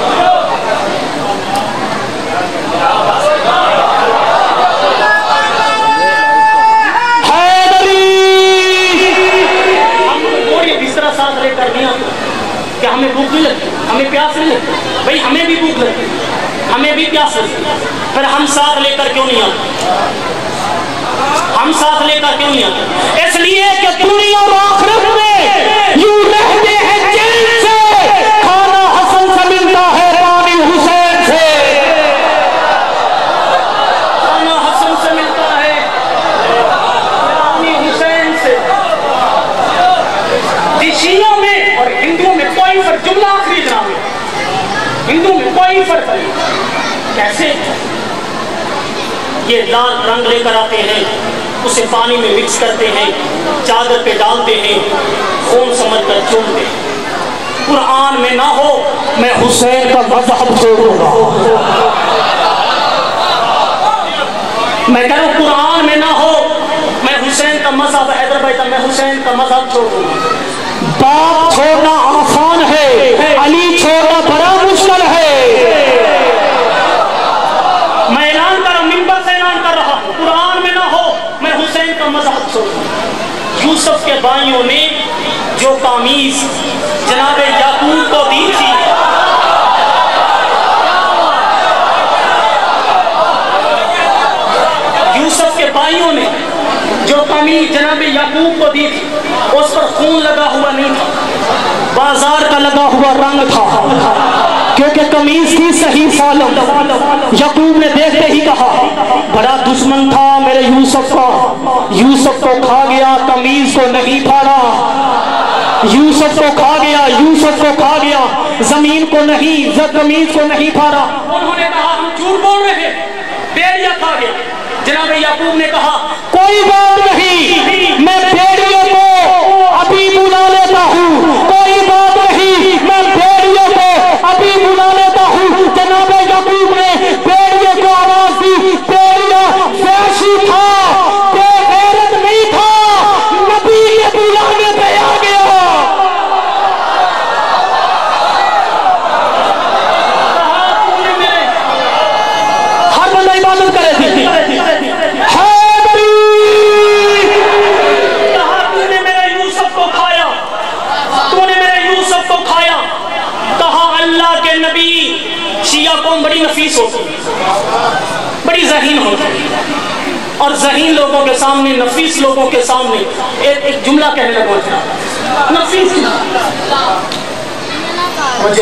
ہم تو بوریا بسترا ساتھ لے کر نہیں آتے، کیا ہمیں بھوک نہیں لگتی، ہمیں پیاس نہیں لگتی؟ بھئی ہمیں بھی بھوک لگتی، ہمیں بھی پیاس لگتی، پھر ہم ساتھ لے کر کیوں نہیں آتے؟ ہم ساتھ لے کر کیوں نہیں آتے؟ اس لیے کہ دنیا اور آخرت میں یوں رہتے ہیں جن سے کھانا حسن سے ملتا ہے، پانی حسین سے، کھانا حسن سے ملتا ہے، پانی حسین سے۔ شیعوں میں اور ہندوؤں میں کوئی فرق، جملہ آخری جناب ہے، ہندوؤں میں کوئی فرق نہیں۔ کیسے؟ یہ لال رنگ لے کر آتے ہیں، اسے پانی میں مکس کرتے ہیں، چادر پہ ڈالتے ہیں، خون سمجھ کر چومتے ہیں۔ قرآن میں نہ ہو میں حسین کا مذہب چھوڑوں گا، میں کہہ رہا ہوں قرآن میں نہ ہو میں حسین کا مذہب، حیدر بھائی میں حسین کا مذہب چھوڑوں گا۔ باپ چھوڑنا آسان ہے، علی چھوڑنا بڑا مشکل ہے۔ میں اعلان کر رہا ہوں، ممبر سے اعلان کر رہا ہوں، قرآن میں نہ ہو میں حسین کا مذہب چھوڑوں یوسف کے بھائیوں نے جو قمیص جناب یعقوب کو دی تھی، یوسف کے بھائیوں نے جو قمیص جناب یعقوب کو دی تھی اس پر خون لگا ہوا نہیں تھا، بازار کا لگا ہوا رنگ تھا، کیونکہ قمیص تھی صحیح سالم۔ یعقوب نے دیکھتے ہی کہا بڑا دشمن تھا میرے یوسف کا، یوسف کو کھا گیا قمیص کو نہیں پھاڑا، یوسف کو کھا گیا، یوسف کو کھا گیا زمین کو نہیں، قمیص کو نہیں پھاڑا۔ انہوں نے کہا ہم جھوٹ بول رہے ہیں، بھیڑیا کھا گیا۔ جناب یعقوب نے کہا کوئی بات نہیں، میں بھیڑیے کو ابھی بلا لیتا ہوں، کوئی بات نہیں، میں بھیڑیے کو ابھی بلا لیتا ہوں۔ جناب یعقوب نے بھیڑیے کو آواز دی، بھیڑیا وحشی تھا، بے غیرت نہیں تھا، نبی کے بلانے پہ آ گیا۔ ہر بندہ عبادت کرے تھے، شیعہ قوم بڑی نفیس ہوتی بڑی ذہین ہوتی، اور ذہین لوگوں کے سامنے، نفیس لوگوں کے سامنے ایک, ایک جملہ کہنے لگو تھا نفیس مجھے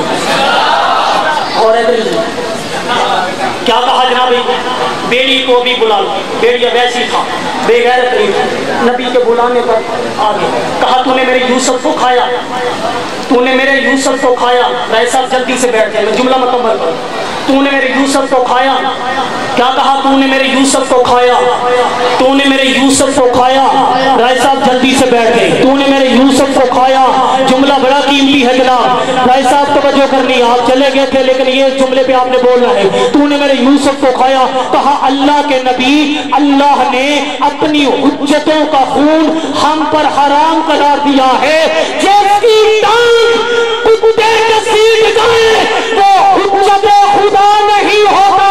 اور کیا کہا جناب بیڑی کو بھی بلا لو، بیڑیا ویسی تھا، بے غیرت نہیں تھا، نبی کے بلانے پر آگے کہا تو نے میرے یوسف کو کھایا، تو نے میرے یوسف کو کھایا۔ رائے صاحب جلدی سے بیٹھ گئے، میں جملہ مکمل کروں۔ تو نے میرے یوسف کو کھایا، کیا کہا تو نے میرے یوسف کو کھایا، تو نے میرے یوسف کو کھایا۔ رائے صاحب جلدی سے بیٹھ گئے، تو نے میرے یوسف کو کھایا، جملہ بڑا قیمتی ہے جناب۔ رائے صاحب توجہ کرنی، آپ چلے گئے تھے لیکن یہ جملے پہ آپ نے بولنا ہے، تو نے میرے یوسف کو کھایا۔ کہا اللہ کے نبی، اللہ نے اپنی حجتوں کا خون ہم پر حرام قرار دیا ہے، جس کی ٹانگ کتے کے سیٹ جائے وہ حجت خدا نہیں ہوتا۔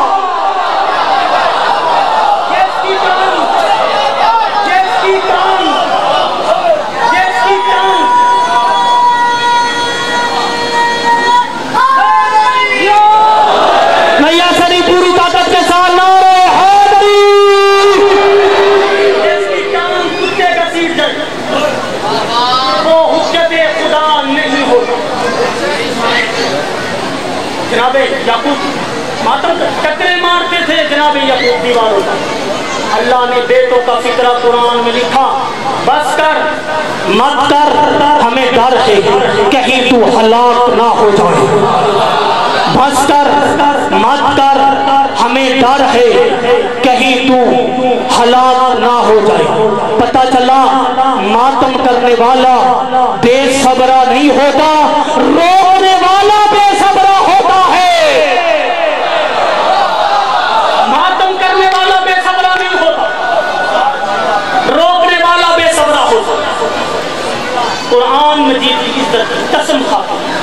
جس کی ٹانگ، جس کی ٹانگ، جس کی ٹانگ نیا سری پوری طاقت کے ساتھ نعرہ حیدری، جس کی ٹانگ کتے کا سیٹ جائے وہ حجت خدا نہیں ہوتا۔ جناب یعقوب ماتم ٹکرے مارتے تھے، جناب یعقوب دیواروں کا۔ اللہ نے بیٹوں کا فکرہ قرآن میں لکھا، بس کر مت کر، ہمیں ڈر ہے کہیں تو ہلاک نہ ہو جائے، بس کر مت کر، ہمیں ڈر ہے کہیں تو ہلاک نہ ہو جائے۔ پتہ چلا ماتم کرنے والا بے صبرا نہیں ہوتا، روکنے والا بے صبرا ہوتا ہے۔ ماتم کرنے والا بے صبرا نہیں ہوتا، روکنے والا بے صبرا ہوتا۔ قرآن مجید کی عزت کی قسم کھاتا ہوں،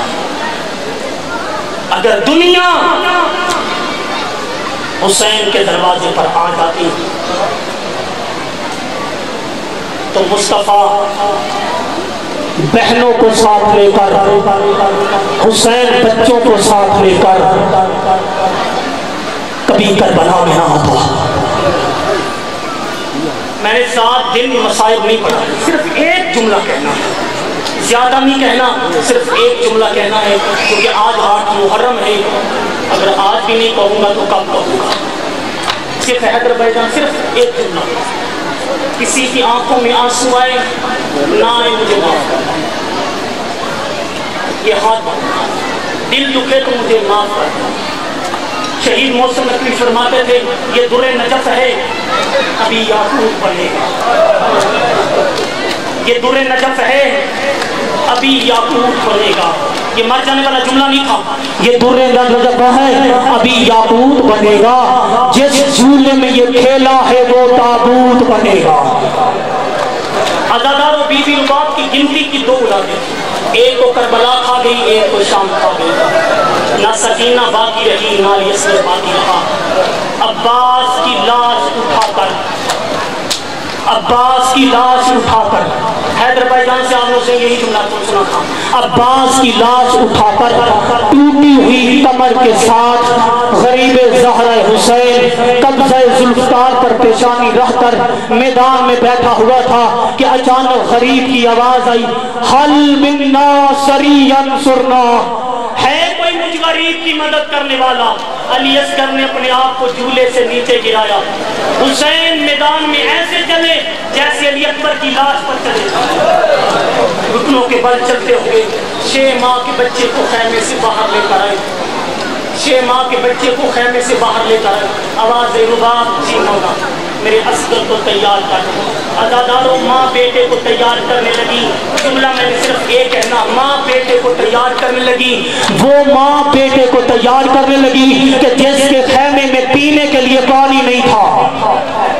اگر دنیا حسین کے دروازے پر آ جاتی تو مصطفیٰ بہنوں کو ساتھ لے کر، حسین بچوں کو ساتھ لے کر کبھی کربلا میں نہ آتا۔ میں نے سات دن مصائب نہیں پڑھا، صرف ایک جملہ کہنا ہے، زیادہ نہیں کہنا، صرف ایک جملہ کہنا ہے، کیونکہ آج آٹھ محرم ہے، اگر آج بھی نہیں کہوں گا تو کب کہوں گا۔ صرف حیدر بھائی جان، صرف ایک جملہ، کسی کی آنکھوں میں آنسو آئے نہ آئے مجھے معاف کرنا، یہ ہاتھ دل دکھے تو مجھے معاف کرنا۔ شہید محسن نقوی فرماتے تھے یہ در نجف ہے ابھی یاقوت بنے گا، یہ در نجف ہے ابھی یاقوت بنے گا۔ یہ مر جانے والا جملہ نہیں تھا، یہ در نجف ہے ابھی یاقوت بنے گا، جس جھولے میں یہ کھیلا ہے وہ تابوت بنے گا۔ عزادار و بی بی رباب کی گنتی کی دو اولادیں، ایک کو کربلا کھا گئی، ایک کو شام کھا گئی، نہ سکینہ باقی رہی نہ یسر باقی رہا۔ عباس کی لاش اٹھا کر عباس کی لاش اٹھا کر، حیدر بھائی جان سے آپ نے اسے یہی جملہ سنا تھا، عباس کی لاش اٹھا کر ٹوٹی ہوئی کمر کے ساتھ غریب زہرا حسین قبضہ ذوالفقار پر پیشانی رکھ کر میدان میں بیٹھا ہوا تھا کہ اچانک غریب کی آواز آئی، حل من ناصر ینصرنا، ہے کوئی مجھ غریب کی مدد کرنے والا؟ علی اصغر نے اپنے آپ کو جھولے سے نیچے گرایا، حسین میدان میں ایسے چلے جیسے علی اکبر کی لاش پر چلے، گھٹنوں کے بل چلتے ہوئے چھ ماہ کے بچے کو خیمے سے باہر لے کر آئے، چھ ماہ کے بچے کو خیمے سے باہر لے کر آئے، آواز رباب جی مولا میرے اصغر کو تیار کر، عزاداروں ماں بیٹے کو تیار کرنے لگی، جملہ میں نے صرف ایک کہنا، ماں بیٹے کو تیار کرنے لگی، وہ ماں بیٹے کو تیار کرنے لگی کہ جس کے خیمے میں پینے کے لیے پانی نہیں تھا،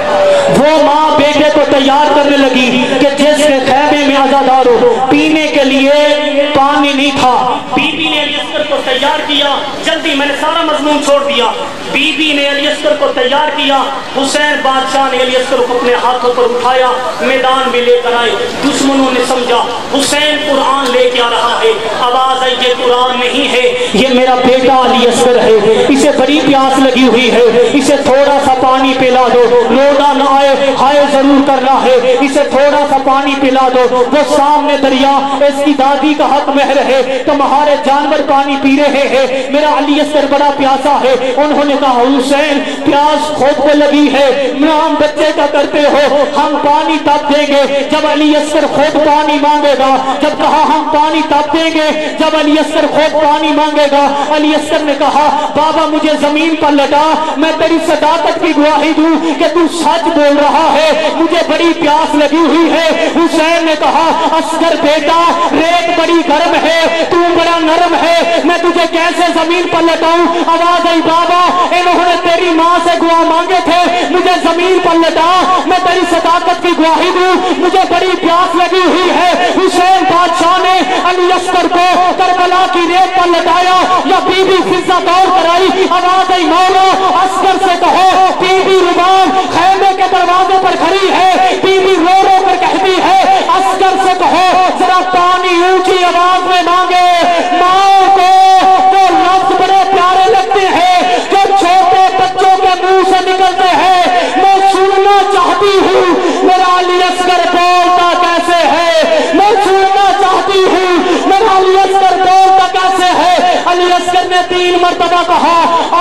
وہ ماں بیٹے کو تیار کرنے لگی کہ جس کے خیمے میں عزاداروں پینے کے لیے پانی نہیں تھا، بی بی نے علی اصغر کو تیار کیا، جلدی میں نے سارا مضمون چھوڑ دیا، بی بی نے علی اصغر کو تیار کیا، حسین بادشاہ نے علی اصغر کو اپنے ہاتھوں پر اٹھایا، میدان میں لے کر آئے، دشمنوں نے سمجھا حسین قرآن لے کے آ رہا ہے، آواز آئی یہ قرآن نہیں ہے، یہ میرا بیٹا علی اصغر ہے، اسے بڑی پیاس لگی ہوئی ہے، اسے تھوڑا سا پانی پلا دو، رونا نہ آئے، ہائے ضرور کرنا ہے، اسے تھوڑا سا پانی پلا دو، وہ سامنے دریا، اس کی دادی کا حق مہر ہے، تمہارے جانور پانی پی رہے ہیں، میرا علی اصغر بڑا پیاسا ہے، انہوں نے کہا حسین پیاس خود کو لگی ہے، نام بچے کا کرتے ہو، ہم پانی تب دیں گے جب علی اصغر خود پانی مانگے گا، جب کہا ہم پانی تب دیں گے جب علی اصغر خود پانی مانگے گا، علی اصغر نے کہا بابا مجھے زمین پر لٹا، میں تیری صداقت کی گواہی دوں کہ تو سچ بول رہا ہے، مجھے بڑی پیاس لگی ہوئی ہے، حسین نے کہا اصغر بیٹا ریت بڑی گرم ہے، تو بڑا نرم ہے، میں تجھے کیسے زمین پر لٹاؤں؟ آواز آئی بابا انہوں نے تیری ماں سے گواہ مانگے تھے، مجھے زمین پر لٹا، میں تیری صداقت کی گواہی دوں، مجھے بڑی پیاس لگی ہوئی ہے۔ حسین بادشاہ نے علی اصغر کو کربلا کی ریت پر لٹایا یا بی بی فضہ دور کرائی، آواز آئی مولا اصغر سے کہو، بی بی رباب خیمے کے دروازے پر کھڑی ہے، بی بی رو رو کر کہتی ہے اصغر سے کہو ذرا پانی اونچی آواز میں مانگے، ماں کو جو لفظ بڑے پیارے لگتے ہیں جو چھوٹے بچوں کے منہ سے نکلتے ہیں، میں سننا چاہتی ہوں میرا علی اصغر بولتا کیسے ہے، میں سننا چاہتی ہوں میرا علی اصغر بولتا کیسے ہے۔ علی اصغر نے تین مرتبہ کہا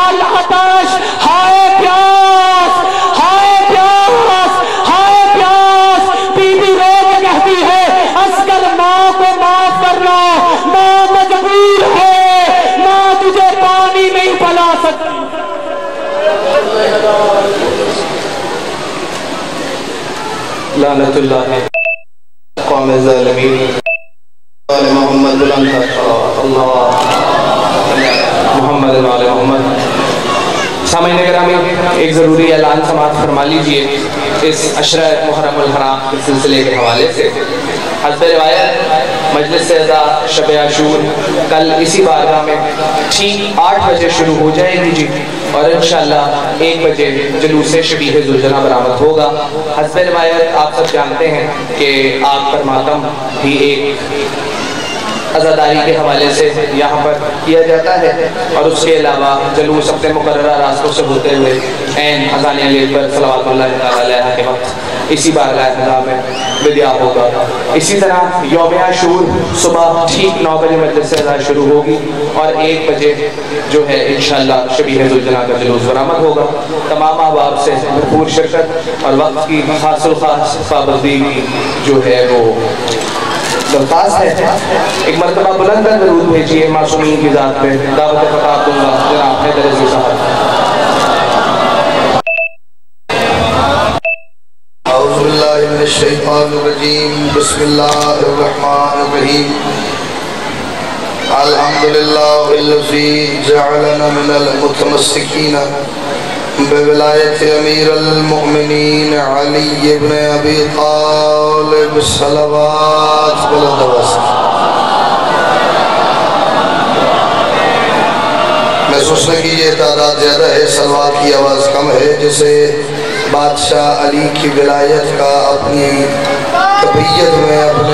العطش، ہائے پیاس، ہائے پیاس، ہائے پیاس، بی بی رو کے کہتی ہے اصغر ماں کو معاف کرنا، ماں مجبور ہے، ماں تجھے پانی نہیں پلا سکتی۔ لعنت اللہ قوم ظالمین محمد بلند اللہ محمد وعلی محمد۔ سامعین گرامی ایک ضروری اعلان سماعت فرما لیجئے اس عشرہ محرم الحرام کے سلسلے کے حوالے سے۔ حسب روایت مجلس ادا شب عاشور کل اسی بارگاہ میں ٹھیک آٹھ بجے شروع ہو جائے گی جی، اور انشاءاللہ ایک بجے جلوس شبیہ ذوالجناح برآمد ہوگا۔ حسب روایت آپ سب جانتے ہیں کہ آگ پر ماتم بھی ایک عزاداری کے حوالے سے یہاں پر کیا جاتا ہے، اور اس کے علاوہ جلوس اپنے مقررہ راستوں سے ہوتے ہوئے عین اذان علی پر صلوات اللہ تعالی علیہ کے وقت اسی بارگاہ خدا میں بدعا ہوگا۔ اسی طرح یوم عاشور صبح ٹھیک نو بجے مجلس ادا شروع ہوگی، اور ایک بجے جو ہے انشاءاللہ شبیہ ذوالجناح کا جلوس برآمد ہوگا۔ تمام احباب سے بھرپور شرکت اور وقت کی خاص الخاص پابندی جو ہے وہ درخواست ہے۔ ایک مرتبہ بلند درود بھیجیے معصومین کی ذات پہ، دعوت خطاب دوں گا جناب حیدر عزیز صاحب۔ اعوذ باللہ من الشیطان الرجیم، بسم اللہ الرحمن الرحیم، الحمدللہ الذی جعلنا من المتمسکین بولایت امیر المؤمنین علی ابن ابی طالب صلوات بلند وسلم۔ محسوس نہیں کہ یہ تعداد زیادہ ہے، صلوات کی آواز کم ہے، جسے بادشاہ علی کی ولایت کا اپنی طبیعت میں اپنے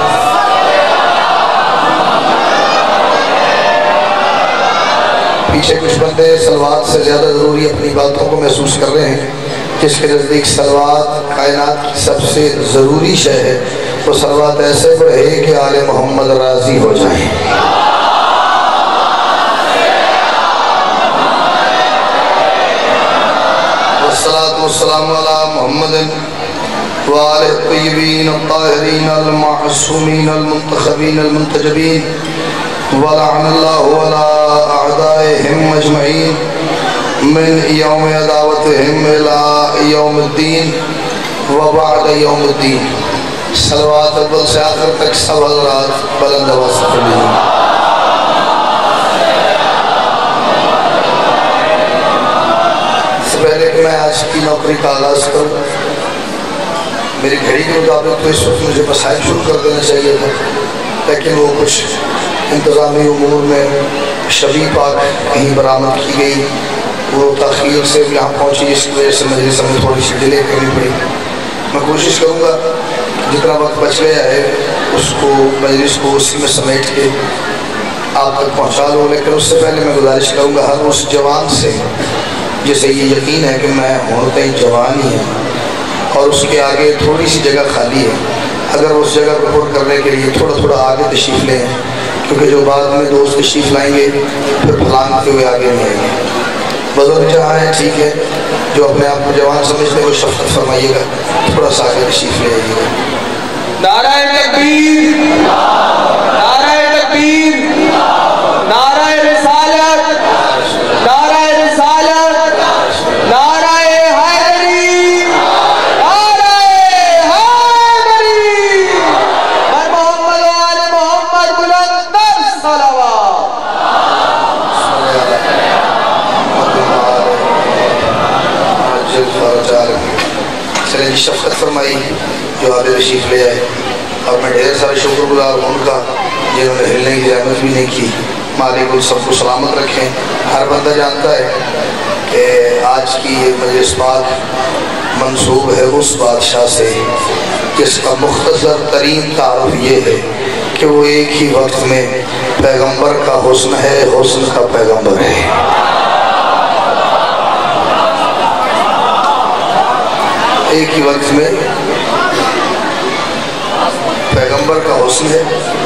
پیچھے کچھ بندے صلوات سے زیادہ ضروری اپنی باتوں کو محسوس کر رہے ہیں، جس کے نزدیک صلوات کائنات کی سب سے ضروری شے ہے، وہ صلوات ایسے پڑھے کہ آل محمد راضی ہو جائیں۔ والصلاة والسلام علی محمد وآلہ الطیبین الطاہرین المعصومین المنتخبین المنتجبین ولعن اللہ علی اعدائهم اجمعین من یوم عداوتهم الى یوم الدین وبعد یوم الدین۔ صلوات اول سے آخر تک سب حضرات بلند آواز سے پڑھیں۔ سے پہلے کہ میں آج کی نوکری کا آغاز کروں، میری گھڑی کے مطابق تو اس وقت مجھے مسائل شروع کر دینا چاہیے تھا، لیکن وہ کچھ انتظامی امور میں شبی پاک کہیں برآمد کی گئی، وہ تاخیر سے یہاں پہنچی، اس کی وجہ سے مجلس میں تھوڑی سی ڈیلے کرنی پڑی۔ میں کوشش کروں گا جتنا وقت بچ گیا ہے اس کو مجلس کو اسی میں سمیٹ کے آپ تک پہنچا لوں، لیکن اس سے پہلے میں گزارش کروں گا ہر اس جوان سے جسے یہ یقین ہے کہ میں ہوتے ہی جوان ہی ہیں اور اس کے آگے تھوڑی سی جگہ خالی ہے، اگر اس جگہ کو پر کرنے کے لیے تھوڑا تھوڑا آگے تشریف لیں، کیونکہ جو بعد میں دوست تشریف لائیں گے پھر پھلانگتے ہوئے آگے نہیں آئیں گے۔ بزرگ جہاں ہیں ٹھیک ہے، جو اپنے آپ کو جوان سمجھتے ہیں وہ شفقت فرمائیے گا، تھوڑا سا آگے تشریف لے آئیے گا۔ نعرہ تکبیر، نعرہ تکبیر، نعرہ رسالت، نعرہ رسالت، نعرہ حیدری، نعرہ حیدری، بر محمد و آل محمد بلندر صلوات۔ چلیں جی، شفقت فرمائی جو آگے تشریف لے آئے، اور میں ڈھیر سارے شکر گزار ہوں ان کا جنہوں نے ہلنے کی رحمت بھی نہیں کی۔ مالک ان سب کو سلامت رکھیں۔ ہر بندہ جانتا ہے کہ آج کی یہ مجلس پاک منسوب ہے اس بادشاہ سے جس کا مختصر ترین تعارف یہ ہے کہ وہ ایک ہی وقت میں پیغمبر کا حسن ہے، حسن کا پیغمبر ہے۔ ایک ہی وقت میں پیغمبر کا حسن ہے،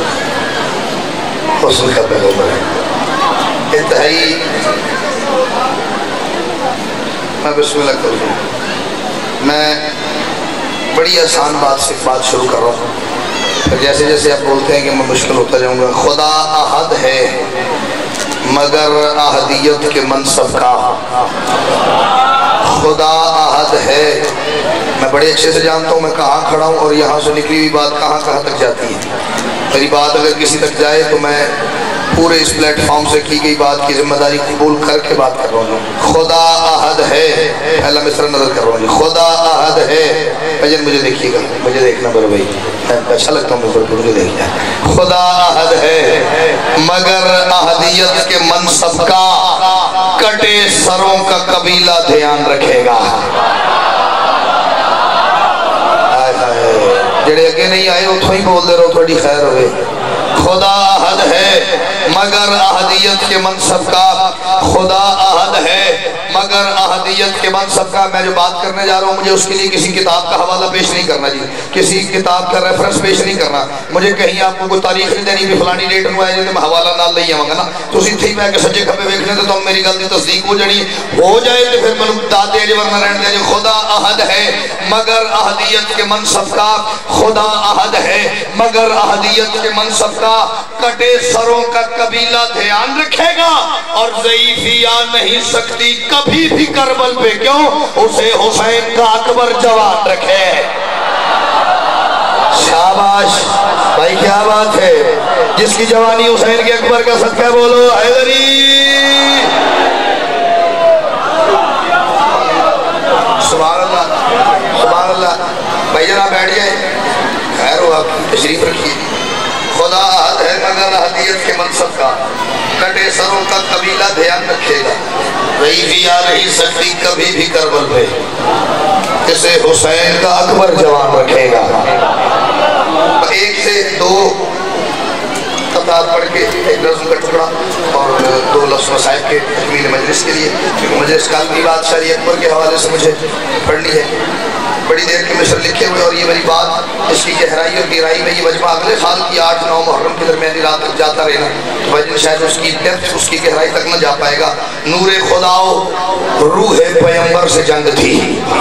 حسن کا پیغمبر ہے۔ انتہائی میں بسم اللہ کروں، میں بڑی آسان بات سے بات شروع کر رہا ہوں، پھر جیسے جیسے آپ بولتے ہیں کہ میں مشکل ہوتا جاؤں گا۔ خدا احد ہے مگر احدیت کے منصب کا، خدا احد ہے۔ میں بڑے اچھے سے جانتا ہوں میں کہاں کھڑا ہوں اور یہاں سے نکلی ہوئی بات کہاں کہاں تک جاتی ہے۔ میری بات اگر کسی تک جائے تو میں پورے اس پلیٹ فارم سے کی گئی بات کی ذمہ داری قبول کر کے بات کر رہا ہوں۔ خدا احد ہے، پہلا مصرع نظر کر رہا ہوں، خدا احد ہے۔ بھجن مجھے دیکھیے گا، مجھے دیکھنا بڑا بھائی، اچھا لگتا ہوں میں مجھے دیکھنا۔ خدا احد ہے مگر احدیت کے منصب کا کٹے سروں کا قبیلہ دھیان رکھے گا۔ جڑے اگے نہیں آئے اتھوں ہی بول دے رہو تھوڑی خیر ہوئے۔ خدا احد ہے مگر احدیت کے منصب کا، خدا احد ہے مگر احدیت کے منصب کا۔ میں جو بات کرنے جا رہا ہوں مجھے اس کے لیے کسی کتاب کا حوالہ پیش نہیں کرنا جی، کسی کتاب کا ریفرنس پیش نہیں کرنا، مجھے کہیں آپ کو کوئی تاریخ نہیں دینی بھی فلانی ڈیٹ نو آئے جی میں حوالہ نال لئی آواں گا نا، تسی تھی میں کہ سجے کھبے ویکھنے تے تم میری گل دی تصدیق ہو جانی ہو جائے تے پھر مینوں داد دے جے ورنہ رہن دے جے۔ خدا احد ہے مگر احدیت کے منصب کا، خدا احد ہے مگر احدیت کے منصب کا کٹے سروں کا قبیلہ دھیان رکھے گا، اور ضعیفی آ نہیں سکتی کبھی بھی کربل پہ، کیوں؟ اسے حسین کا اکبر جوان رکھے۔ شاباش بھائی، کیا بات ہے، جس کی جوانی حسین کے اکبر کا صدقہ بولو حیدری۔ سبحان اللہ، سبحان اللہ۔ بھائی جناب بیٹھ جائے، خیر ہو آپ کی تشریف رکھیے۔ خدا احد ہے مگر احدیت کے منصب کا کٹے سروں کا قبیلہ دھیان رکھے گا، ضعیفی آ نہیں سکتی کبھی بھی کربل پہ۔ اسے حسین کا اکبر جوان رکھے گا. ایک سے دو قطعات پڑھ کے ایک نظم کا ٹکڑا اور دو لفظ مصائب کے تکمیل مجلس کے لیے، کیونکہ مجلس کالمی بادشاہ اکبر کے حوالے سے مجھے پڑھنی ہے. بڑی دیر کے مصر لکھے ہوئے اور یہ میری بات اس کی گہرائی اور گہرائی میں یہ مجمع اگلے سال کی آٹھ نو محرم کے درمیانی رات تک جاتا رہنا، تو بھائی شاید اس کی ڈیپتھ اس کی گہرائی تک نہ جا پائے گا. نور خداؤ روح پیغمبر سے جنگ تھی.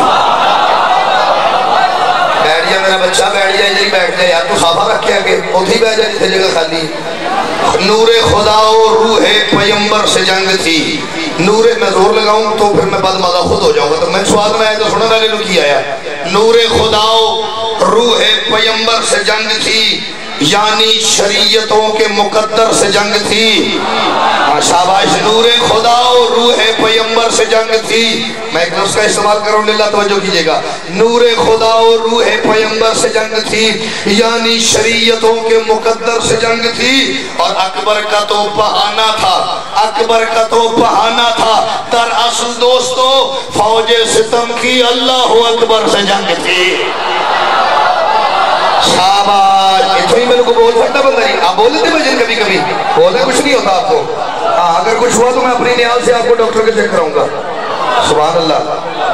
بیٹھ جا میرا بچہ، بیٹھ جا، ادھر ہی بیٹھ جا یار، تو صافہ رکھ کے آگے ادھر ہی بیٹھ جا جتنے جگہ خالی. نور خداؤ روح پیغمبر سے جنگ تھی. نور میں زور لگاؤں تو پھر میں بعد مزہ خود ہو جاؤں گا، تو میں سواد میں آیا تو سننے والے لوگ ہی آیا. نور خداؤ روح پیغمبر سے جنگ تھی، یعنی شریعتوں کے مقدر سے جنگ تھی. شاباش. نور خداؤ روح پیغمبر سے جنگ تھی. میں ایک لفظ کا استعمال کروں للہ توجہ کیجئے گا. نور خداؤ روح پیغمبر سے جنگ تھی، یعنی شریعتوں کے مقدر سے جنگ تھی. اور اکبر کا تو بہانہ تھا، اکبر کا تو بہانہ تھا. دراصل دوستو فوج ستم کی اللہ اکبر سے جنگ تھی. شاباش. اتنی میں کو بول سکتا بندہ نہیں. آپ بول لیتے بھجن کبھی کبھی بولنے کچھ نہیں ہوتا آپ کو. ہاں اگر کچھ ہوا تو میں اپنی نیاز سے آپ کو ڈاکٹر کے چیک کراؤں گا. سبحان اللہ.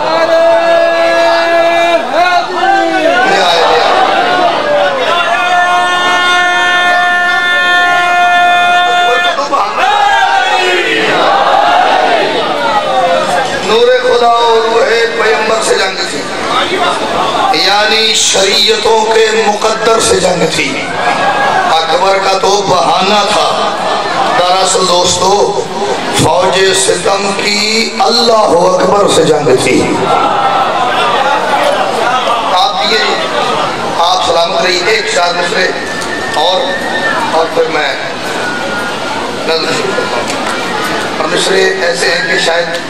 نور خدا اور روح پیغمبر سے جنگ تھی، یعنی شریعتوں کے مقدر سے جنگ تھی. اکبر کا تو بہانہ تھا. دراصل دوستو فوج ستم کی اللہ اکبر سے جنگ تھی. آپ دیئے آپ سلامت رہی. ایک شاد مصرے اور اور پھر میں نظر شروع کرتا ہوں. اور مصرے ایسے ہیں کہ شاید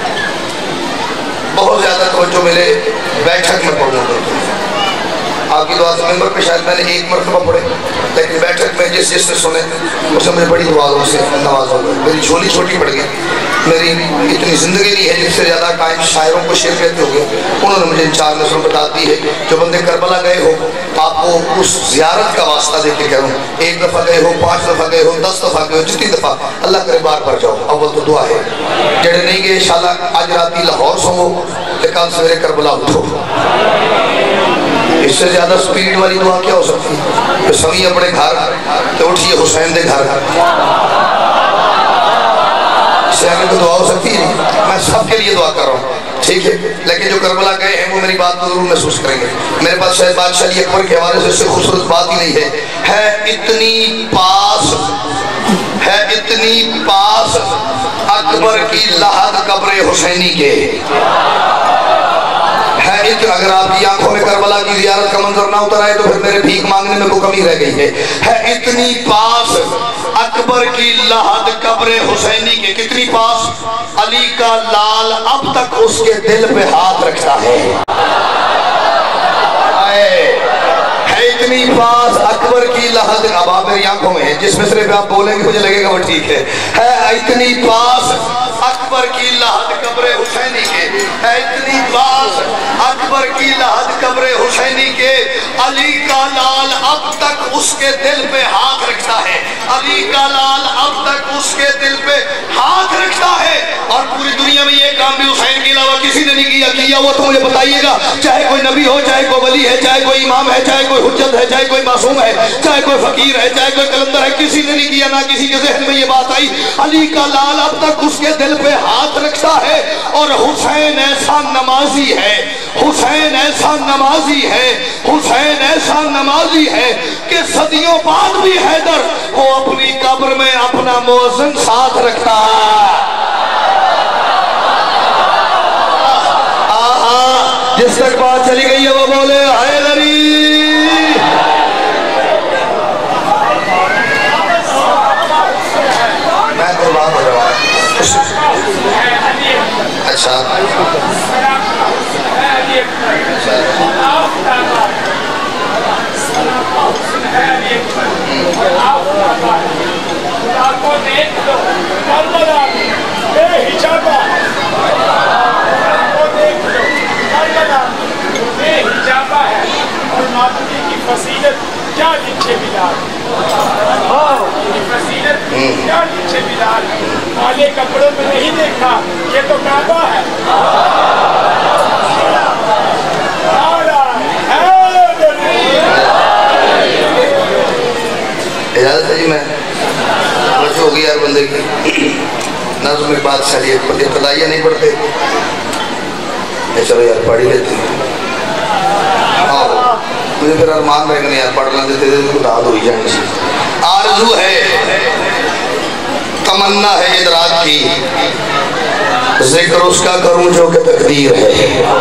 بہت زیادہ توجہ ملے بیٹھک میں پڑھوں گا. آپ کی دعا سے ممبر پہ شاید میں نے ایک مرتبہ پڑھے، لیکن بیٹھک میں جس جس نے سنے اسے مجھے بڑی دعاؤں سے نواز ہو گئی. میری جھولی چھوٹی پڑ گئی. میری اتنی زندگی نہیں ہے جس سے زیادہ ٹائم شاعروں کو شعر کہتے ہو گئے. انہوں نے مجھے ان چار نسلوں بتا دی ہے. جو بندے کربلا گئے ہو آپ کو اس زیارت کا واسطہ دے کے کہہ رہا ہوں. ایک دفعہ گئے ہو، پانچ دفعہ گئے ہو، دس دفعہ گئے ہو، جتنی دفعہ اللہ کرے بار بار جاؤ. اول تو دعا ہے. جڑے نہیں گئے انشاءاللہ آج راتی لاہور سو کل سویرے کربلا اٹھو. اس سے زیادہ سپیڈ والی دعا کیا ہو سکتی ہے؟ تو سوئی اپنے گھر تو اٹھیے حسین دے گھر. اس سے آگے کوئی دعا ہو سکتی ہے؟ میں سب کے لیے دعا کر رہا ہوں، ٹھیک ہے. لیکن جو کربلا گئے ہیں وہ میری بات کو ضرور محسوس کریں گے. میرے پاس شاید بادشاہ علی اکبر کے حوالے سے اس سے خوبصورت بات ہی نہیں ہے. ہے اتنی پاس ہے اتنی پاس اکبر کی لحد قبر حسینی کے. ہے اتنا اگر آپ کی آنکھوں میں کربلا کی زیارت کا منظر نہ اتر آئے تو پھر میرے بھیک مانگنے میں کوئی کمی رہ گئی ہے. ہے اتنی پاس اکبر کی لحد قبر حسینی کے. کتنی پاس؟ علی کا لال اب تک اس کے دل پہ ہاتھ رکھتا ہے. ہے اتنی پاس اکبر کی لحد. اب آپ میری آنکھوں میں ہیں، جس مصرے پہ آپ بولیں گے مجھے لگے گا وہ ٹھیک ہے. ہے اتنی پاس اکبر کی لحد قبر حسینی کے. ہے اتنی پاس اکبر کی لحد قبر حسینی کے. علی کا لال اب تک اس کے دل پہ ہاتھ رکھتا ہے. علی کا لال اب تک اس کے دل پہ ہاتھ رکھتا ہے. اور پوری دنیا میں یہ کام بھی حسین کے علاوہ کسی نے نہیں کیا. کیا وہ تو مجھے بتائیے گا. چاہے کوئی نبی ہو، چاہے کوئی ولی ہے، چاہے کوئی امام ہے، چاہے کوئی حجت ہے، چاہے کوئی معصوم ہے، چاہے کوئی فقیر ہے، چاہے کوئی کلندر ہے، کسی نے نہیں کیا. نہ کسی کے ذہن میں یہ بات آئی. علی کا لال اب تک اس کے دل پہ ہاتھ رکھتا ہے. اور حسین ایسا نمازی ہے، حسین ایسا نمازی ہے، حسین ایسا نمازی ہے کہ صدیوں بعد بھی حیدر وہ اپنی قبر میں اپنا موزن ساتھ رکھتا ہے. جس تک بات چلی گئی ہے وہ بولے حیدری. میں قربان ہو رہا ہوں. اچھا काबा है और मातमी की फसीलत क्या लिखे बिलाल, की फसीलत क्या लिखे बिलाल, काले कपड़ों में नहीं देखा, ये तो काबा है। इजाज़त है जी, मैं मजबूर हो गई यार बंदे की नज़्म में बात सारी इब्तदाइया नहीं पढ़ते, चलो यार पढ़ ही लेते हैं। हाँ मुझे फिर अरमान रहेगा नहीं यार पढ़ लेते थे तो दाद हो ही जाएंगे। आरज़ू है, तमन्ना है इदराक की, जिक्र उसका करूं जो कि तकदीर है।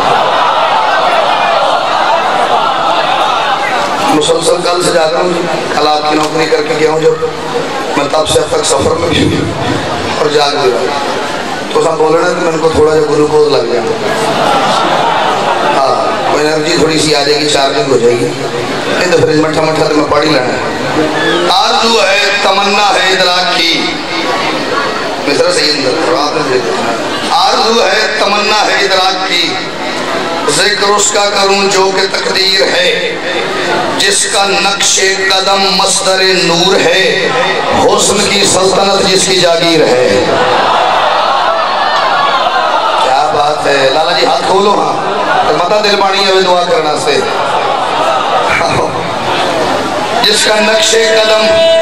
मुसलसल कल से जाकर हूँ, कल आपकी नौकरी करके गया हूँ जब, मैं तब से अब तक सफ़र में भी और जाग भी रहा तो सब बोले ना कि मेरे को थोड़ा सा ग्लूकोज लग जाए, हाँ वो एनर्जी थोड़ी सी आ जाएगी, चार्जिंग हो जाएगी, नहीं तो फिर मट्ठा मट्ठा तो मैं पढ़ ही लेना है। आरज़ू है, तमन्ना है इदराक की, मिसरा सही आरज़ू है, तमन्ना है इदराक की, जिक्र उसका करूं जो कि तकदीर है, जिसका नक्शे कदम मस्दर नूर है, हुस्न की सल्तनत जिसकी जागीर है। क्या बात है लाला जी, हाथ खोलो हाँ तो मता दिल बानी है दुआ करना से। जिसका नक्शे कदम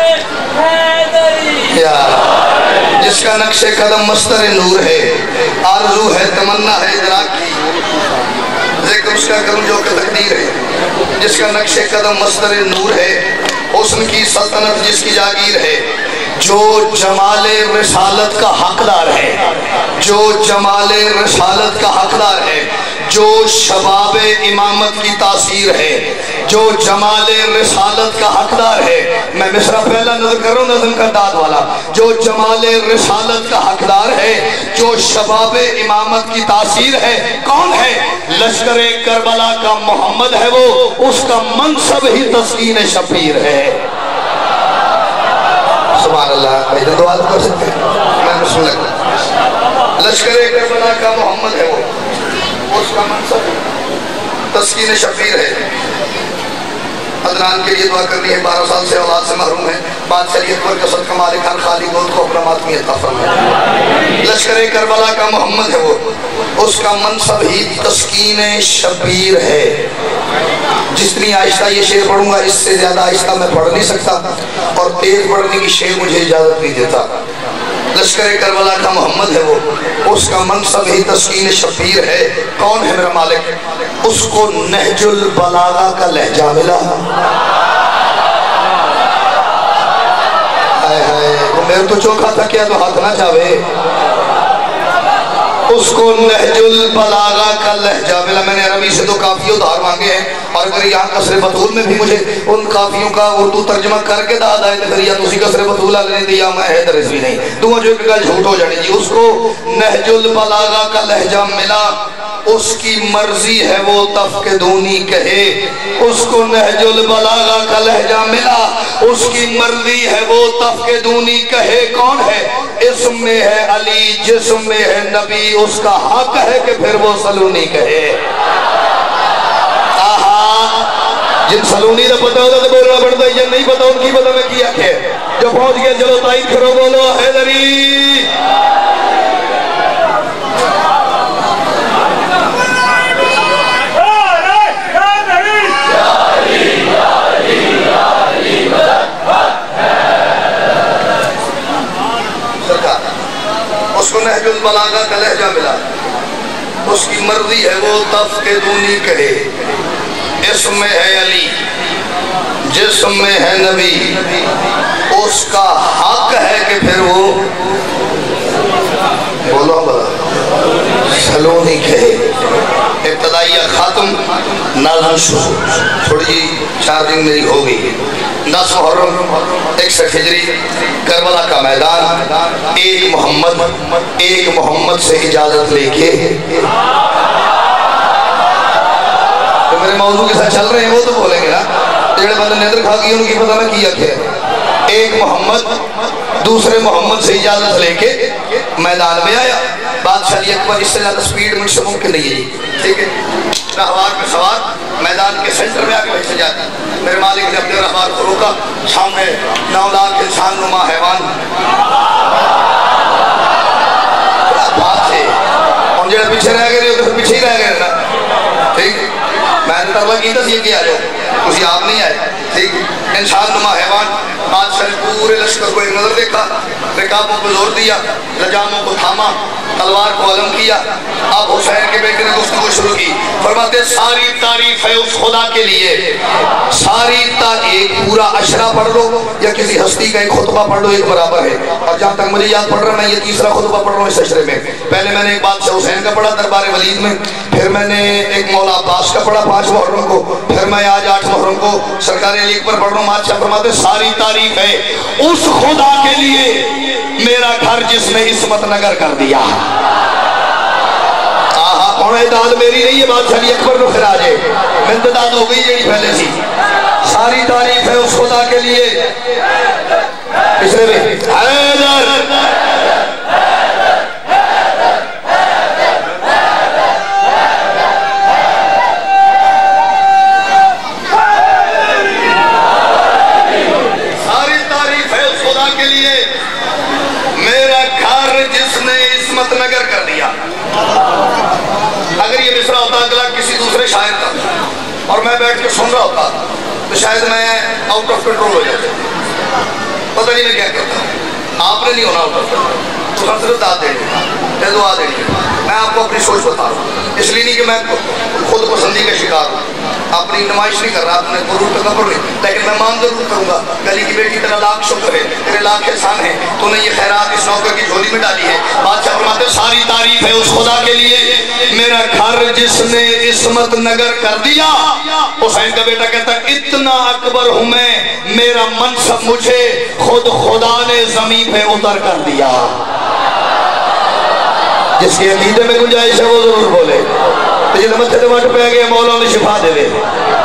या जिसका नक्शे कदम मस्दर नूर है, आरज़ू है, तमन्ना है इदराक की, जिक्र उसका करूं जो कि तकदीर है, जिसका नक्शे कदम मस्दर नूर है, हुस्न की सल्तनत जिसकी जागीर है, जो जमाले रिसालत का हकदार है, जो जमाले रिसालत का हकदार है, जो शबाबे इमामत की तासीर है, जो जमाले रिसालत का हकदार है। मैं मिसरा पहला नजर कर रहा हूँ नज़म का दाद वाला, जो जमाले रिसालत का हकदार है, जो शबाबे इमामत की तासीर है। कौन है? लश्करे करबला का मोहम्मद है वो, उसका मनसब ही तस्कीन शबीर है। सुभान अल्लाह, भाई तो दुआ कर सकते हैं। मैं बिस्मिल्लाह, लश्करे करबला का मोहम्मद है वो, उसका मनसब तस्कीन शबीर है। अदनान के लिए दुआ करनी है, बारह साल से औलाद से महरूम है, बादशाह अकबर का सदका मालिक खान खाली गोद को अपना मातमी अता फरमाए। लश्करे करबला का मोहम्मद है वो, उसका मनसब ही तस्कीन शबीर है। जितनी आहिस्ता ये शेर पढ़ूंगा इससे ज्यादा आहिस्ता मैं पढ़ नहीं सकता और तेज पढ़ने की शेर मुझे इजाजत नहीं देता। लश्करे करबला का मोहम्मद है वो, उसका मनसब ही तस्कीन शबीर है। कौन है मेरा मालिक? उसको नहजुल बलागा का लहजा मिला। हाय हाय, वो मेरे तो चौका था क्या तो हाथ ना चावे। उसको नहजुल बलागा का लहजा मिला। मैंने अरबी से तो काफी उधार मांगे हैं और अगर यहाँ कसरे बतूल में भी मुझे उन काफियों का उर्दू तर्जमा करके दाद आए तो फिर या तुसी कसरे बतूल नहीं दिया मैं है दरस भी नहीं तू जो एक गल झूठ हो जानी जी। उसको नहजुल बलागा का लहजा मिला, उसकी मर्जी है वो तफ़के दूनी कहे। उसको नहजुल बलागा का लहजा मिला, उसकी मर्जी है वो तफ़के दूनी कहे। कौन है? इसम में है अली, जिस्म में है नबी, उसका हक है कि फिर वो सलूनी कहे। आहा, जिन सलूनी का पता होता तो बोलना पड़ता है, नहीं पता उनकी पता मैं किया है। जो पहुंच गया चलो तारीफ करो, बोलो हैदरी। उसको नहजुल बलागा का लहजा मिला, उसकी मर्जी है वो तफ़के दूनी कहे। इसम में है अली, जिस्म में है नबी, उसका हक है कि फिर वो बोलो बला सलोनी कहे। इब्तदाइया खात्म, नाज़म शुरू। थोड़ी जी चार्जिंग मेरी हो गई। दस मुहर्रम इकसठ हिजरी, करबला का मैदान। एक मोहम्मद एक मोहम्मद से इजाजत लेके तो मेरे मौजू के साथ चल रहे हैं वो तो बोलेंगे ना, जेड़े बंदे नेत्र खा गई उनकी पता मैं किया क्या। एक मोहम्मद दूसरे मोहम्मद से इजाजत लेके मैदान में आया। بادشاہ علی اکبر اس سے زیادہ سپیڈ مجھ سے ممکن نہیں ہے، ٹھیک ہے؟ رہوار پہ سوار میدان کے سینٹر میں آ کے بیٹھ جاتا، میرے مالک نے اپنے رہوار کو روکا، سامنے نو لاکھ انسان نما حیوان بات ہے، اور جڑے پیچھے رہ گئے تو پیچھے ہی رہ گئے نا، ٹھیک؟ میں نے تربہ کی تھا یہ کہ آ جاؤ، کسی آپ نہیں آئے، ٹھیک؟ انسان نما حیوان بادشاہ نے پورے لشکر کو ایک نظر دیکھا، رکابوں کو زور دیا، لجاموں کو تھاما، تلوار کو علم کیا۔ اب حسین کے بیٹے نے گفتگو شروع کی، فرماتے ساری تعریف ہے اس خدا کے لیے، ساری تعریف پورا اشرا پڑھ لو یا کسی ہستی کا ایک خطبہ پڑھ لو، ایک برابر ہے۔ اور جہاں تک مجھے یاد پڑھ رہا میں یہ تیسرا خطبہ پڑھ رہا ہوں اس اشرے میں۔ پہلے میں نے ایک بادشاہ حسین کا پڑھا دربار ولید میں، پھر میں نے ایک مولا عباس کا پڑھا پانچ محرم کو، پھر میں آج آٹھ محرم کو سرکار علی اکبر پڑھ رہا ہوں۔ بادشاہ فرماتے ساری تعریف ہے اس خدا کے لیے میرا گھر جس نے عصمت نگر کر دیا۔ آہا کون اعداد میری نہیں ہے، بادشاہ علی اکبر کو خراج ہے، امتداد ہو گئی یہی پہلے سی۔ ساری تعریف ہے اس خدا کے لیے، پچھلے میں حیدر نگر کر دیا۔ اگر یہ مصرع ہوتا اگلا کسی دوسرے شاعر کا اور میں بیٹھ کے سن رہا ہوتا تو شاید میں آؤٹ آف کنٹرول ہو جاتا، پتہ نہیں میں کیا کرتا۔ آپ نے نہیں ہونا آؤٹ آف کنٹرول، تو صرف داد دینی دعا دینی۔ میں آپ کو اپنی سوچ بتا رہا ہوں، اس لیے نہیں کہ میں خود پسندی کا شکار ہوں، اپنی نمائش نہیں کر رہا، اپنے غرور تکبر نہیں، لیکن میں مان ضرور کروں گا گلی کی بیٹی تیرا لاکھ شکر ہے، تیرے لاکھ احسان ہے، تو نے یہ خیرات اس نوکر کی جھولی میں ڈالی ہے۔ بادشاہ فرماتے ساری تعریف ہے اس خدا کے لیے میرا گھر جس نے عصمت نگر کر دیا۔ حسین کا بیٹا کہتا ہے اتنا اکبر ہوں میں، میرا منصب مجھے خود خدا نے زمین پہ اتر کر دیا۔ جس کے عقیدے میں گنجائش ہے وہ ضرور بولے، تو یہ نمت سے وٹ پہ گئے مولا نے شفا دے دے۔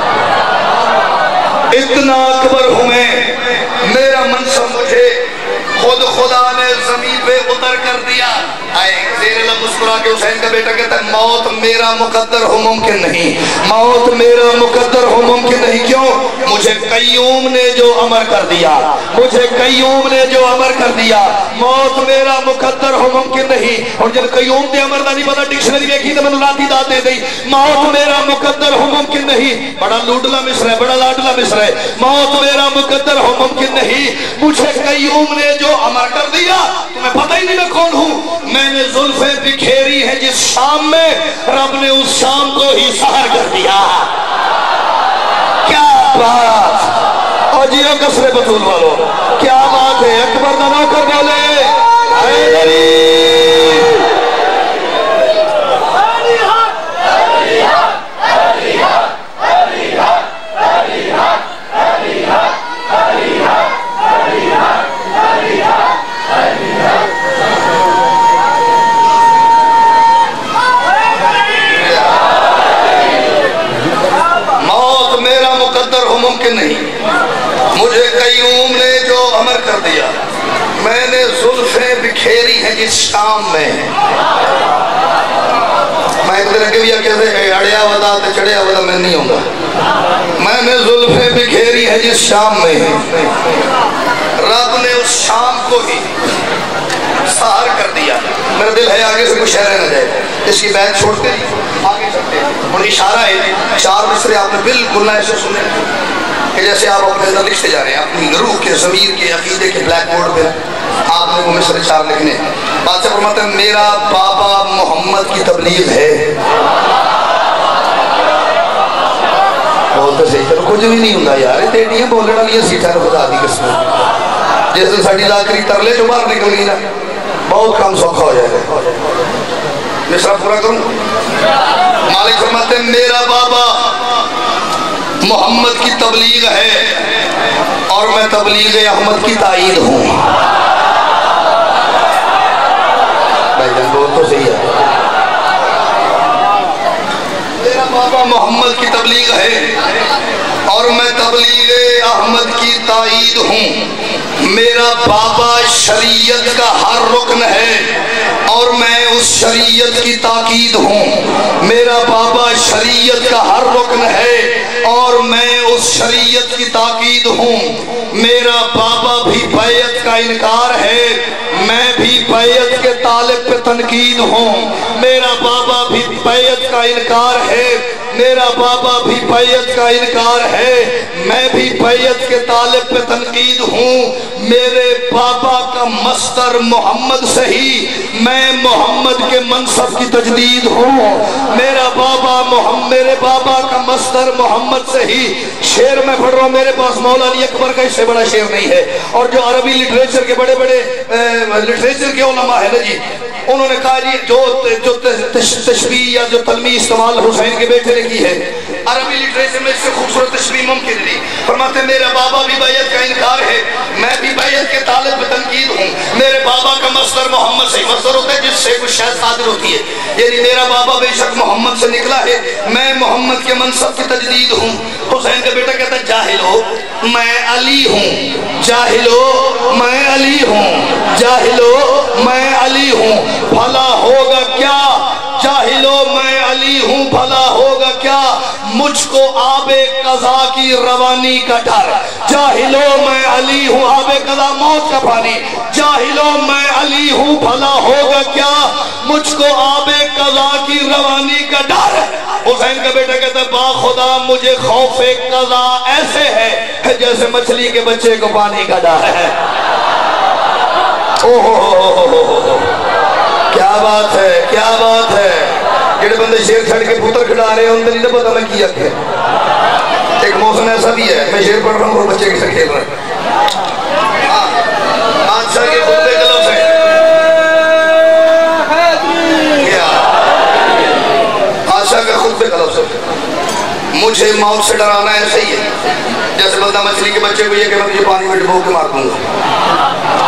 اتنا اکبر ہوں میں، میرا منصب مجھے خود خدا نے زمین پہ اتر کر دیا۔ آئے زیر لب مسکرا کے حسین کا بیٹا کہتا ہے موت میرا مقدر ہو ممکن نہیں، موت میرا مقدر ہو ممکن نہیں۔ کیوں؟ مجھے قیوم نے جو امر کر دیا، مجھے قیوم نے جو امر کر دیا، موت میرا مقدر ہو ممکن نہیں۔ اور جب قیوم دے امر دا نہیں پتا ڈکشنری دیکھی تو میں نے راتی داد دے دی، موت میرا مقدر ہو ممکن نہیں۔ بڑا لوڈلا مصر ہے، بڑا لاڈلا مصر ہے، موت میرا مقدر ہو ممکن نہیں، مجھے قیوم نے جو امر کر دیا۔ تمہیں پتہ ہی نہیں میں کون ہوں، میں نے زلفیں بکھیری ہیں جس شام میں رب نے اس شام کو ہی سحر کر دیا۔ کیا بات، اور جیو کسرے بطول والو کیا بات ہے، اکبر دا نوکر بولے حیدری۔ ممکن نہیں، مجھے قیوم نے جو امر کر دیا، میں نے زلفیں بکھیری ہیں جس شام میں۔ میں ایک دن اگے بھی کہتے اڑیا ودا تے چڑھیا ودا میں نہیں ہوں گا، میں نے زلفیں بکھیری ہیں جس شام میں، رب نے اس شام کو ہی سحر کر دیا۔ میرا دل ہے آگے سے کچھ شہر نہ جائے، اس کی بیعت چھوڑتے آگے چلتے ہیں۔ اور اشارہ ہے چار مصرے آپ نے بالکل نہ ایسے سنے کہ جیسے آپ اپنے اندر لکھتے جا رہے ہیں، اپنی روح کے ضمیر کے عقیدے کے بلیک بورڈ پہ آپ نے وہ مصرے چار لکھنے۔ بادشاہ فرماتے ہیں میرا بابا محمد کی تبلیغ ہے۔ بولتے صحیح چلو کچھ بھی نہیں ہوں یار، تیٹیاں بولنے والی سیٹھا خدا دی قسم، جس دن ساڑی لاکری ترلے جو باہر نکل گئی نا بہت کام سوکھا ہو جائے گا۔ مصرع پورا کروں، مالک فرماتے ہیں میرا بابا محمد کی تبلیغ ہے اور میں تبلیغ احمد کی تائید ہوں۔ بھائی جان بول تو صحیح ہے، میرا بابا محمد کی تبلیغ ہے اور میں تبلیغ احمد کی تائید ہوں۔ میرا بابا شریعت کا ہر رکن ہے اور میں اس شریعت کی تاکید ہوں. میرا بابا شریعت کا ہر رکن ہے اور میں اس شریعت کی تاکید ہوں. میرا بابا بھی بیعت کا انکار ہے، میں بھی بیعت کے طالب پہ تنقید ہوں. میرا بابا بھی بیعت کا انکار ہے، میرا بابا بھی بیعت کا انکار ہے، میں بھی بیعت کے طالب پہ تنقید ہوں. میرے بابا کا مصدر محمد صحیح، میں محمد کے منصب کی تجدید ہوں. میرا بابا محمد میرے بابا کا مصدر محمد صحیح. شعر میں پڑھ رہا ہوں، میرے پاس مولا علی اکبر کا اس سے بڑا شعر نہیں ہے. اور جو عربی لٹریچر کے بڑے بڑے لٹریچر کے علماء ہیں نا جی، انہوں نے کہا جی جو جو تشبیہ یا جو تلمیح استعمال حسین کے بیٹے نے کی ہے عربی لٹریچر میں، اس سے خوبصورت تشبیہ ممکن نہیں. فرماتے ہیں میرا بابا بھی بیعت کا انکار ہے، میں بھی بیعت کے طالب پہ تنقید ہوں. میرے بابا کا مصدر محمد سے مصدر ہوتا ہے جس سے کچھ شاید صادر ہوتی ہے، یعنی میرا بابا بے شک محمد سے نکلا ہے، میں محمد کے منصب کی تجدید ہوں. حسین کا بیٹا کہتا ہے جاہلو میں علی ہوں، جاہلو میں علی ہوں، جاہلو میں علی ہوں، بھلا ہوگا کیا، جاہلو میں علی ہوں، بھلا ہوگا کیا، مجھ کو آب قضا کی روانی کا ڈر. جاہلو میں علی ہوں، آب قضا موت کا پانی. جاہلو میں علی ہوں، بھلا ہوگا کیا، مجھ کو آب قضا کی روانی کا ڈر. حسین کا بیٹا کہتا ہے با خدا مجھے خوف قضا ایسے ہے جیسے مچھلی کے بچے کو پانی کا ڈر ہے. اوہ کیا بات ہے، کیا بات ہے. جڑے بندے شیر چھڑ کے پتر کھڑا رہے ہیں ان سے نہیں پتا میں کیا کہ ایک موسم ایسا بھی ہے، میں شیر پڑھ رہا ہوں اور بچے کے ساتھ کھیل رہا ہے. بادشاہ کے خطبے کے لفظ ہیں کیا، بادشاہ کے خطبے کا لفظ ہے مجھے موت سے ڈرانا ایسے ہی ہے جیسے بندہ مچھلی کے بچے کو یہ کہ میں تجھے پانی میں ڈبو کے مار دوں گا.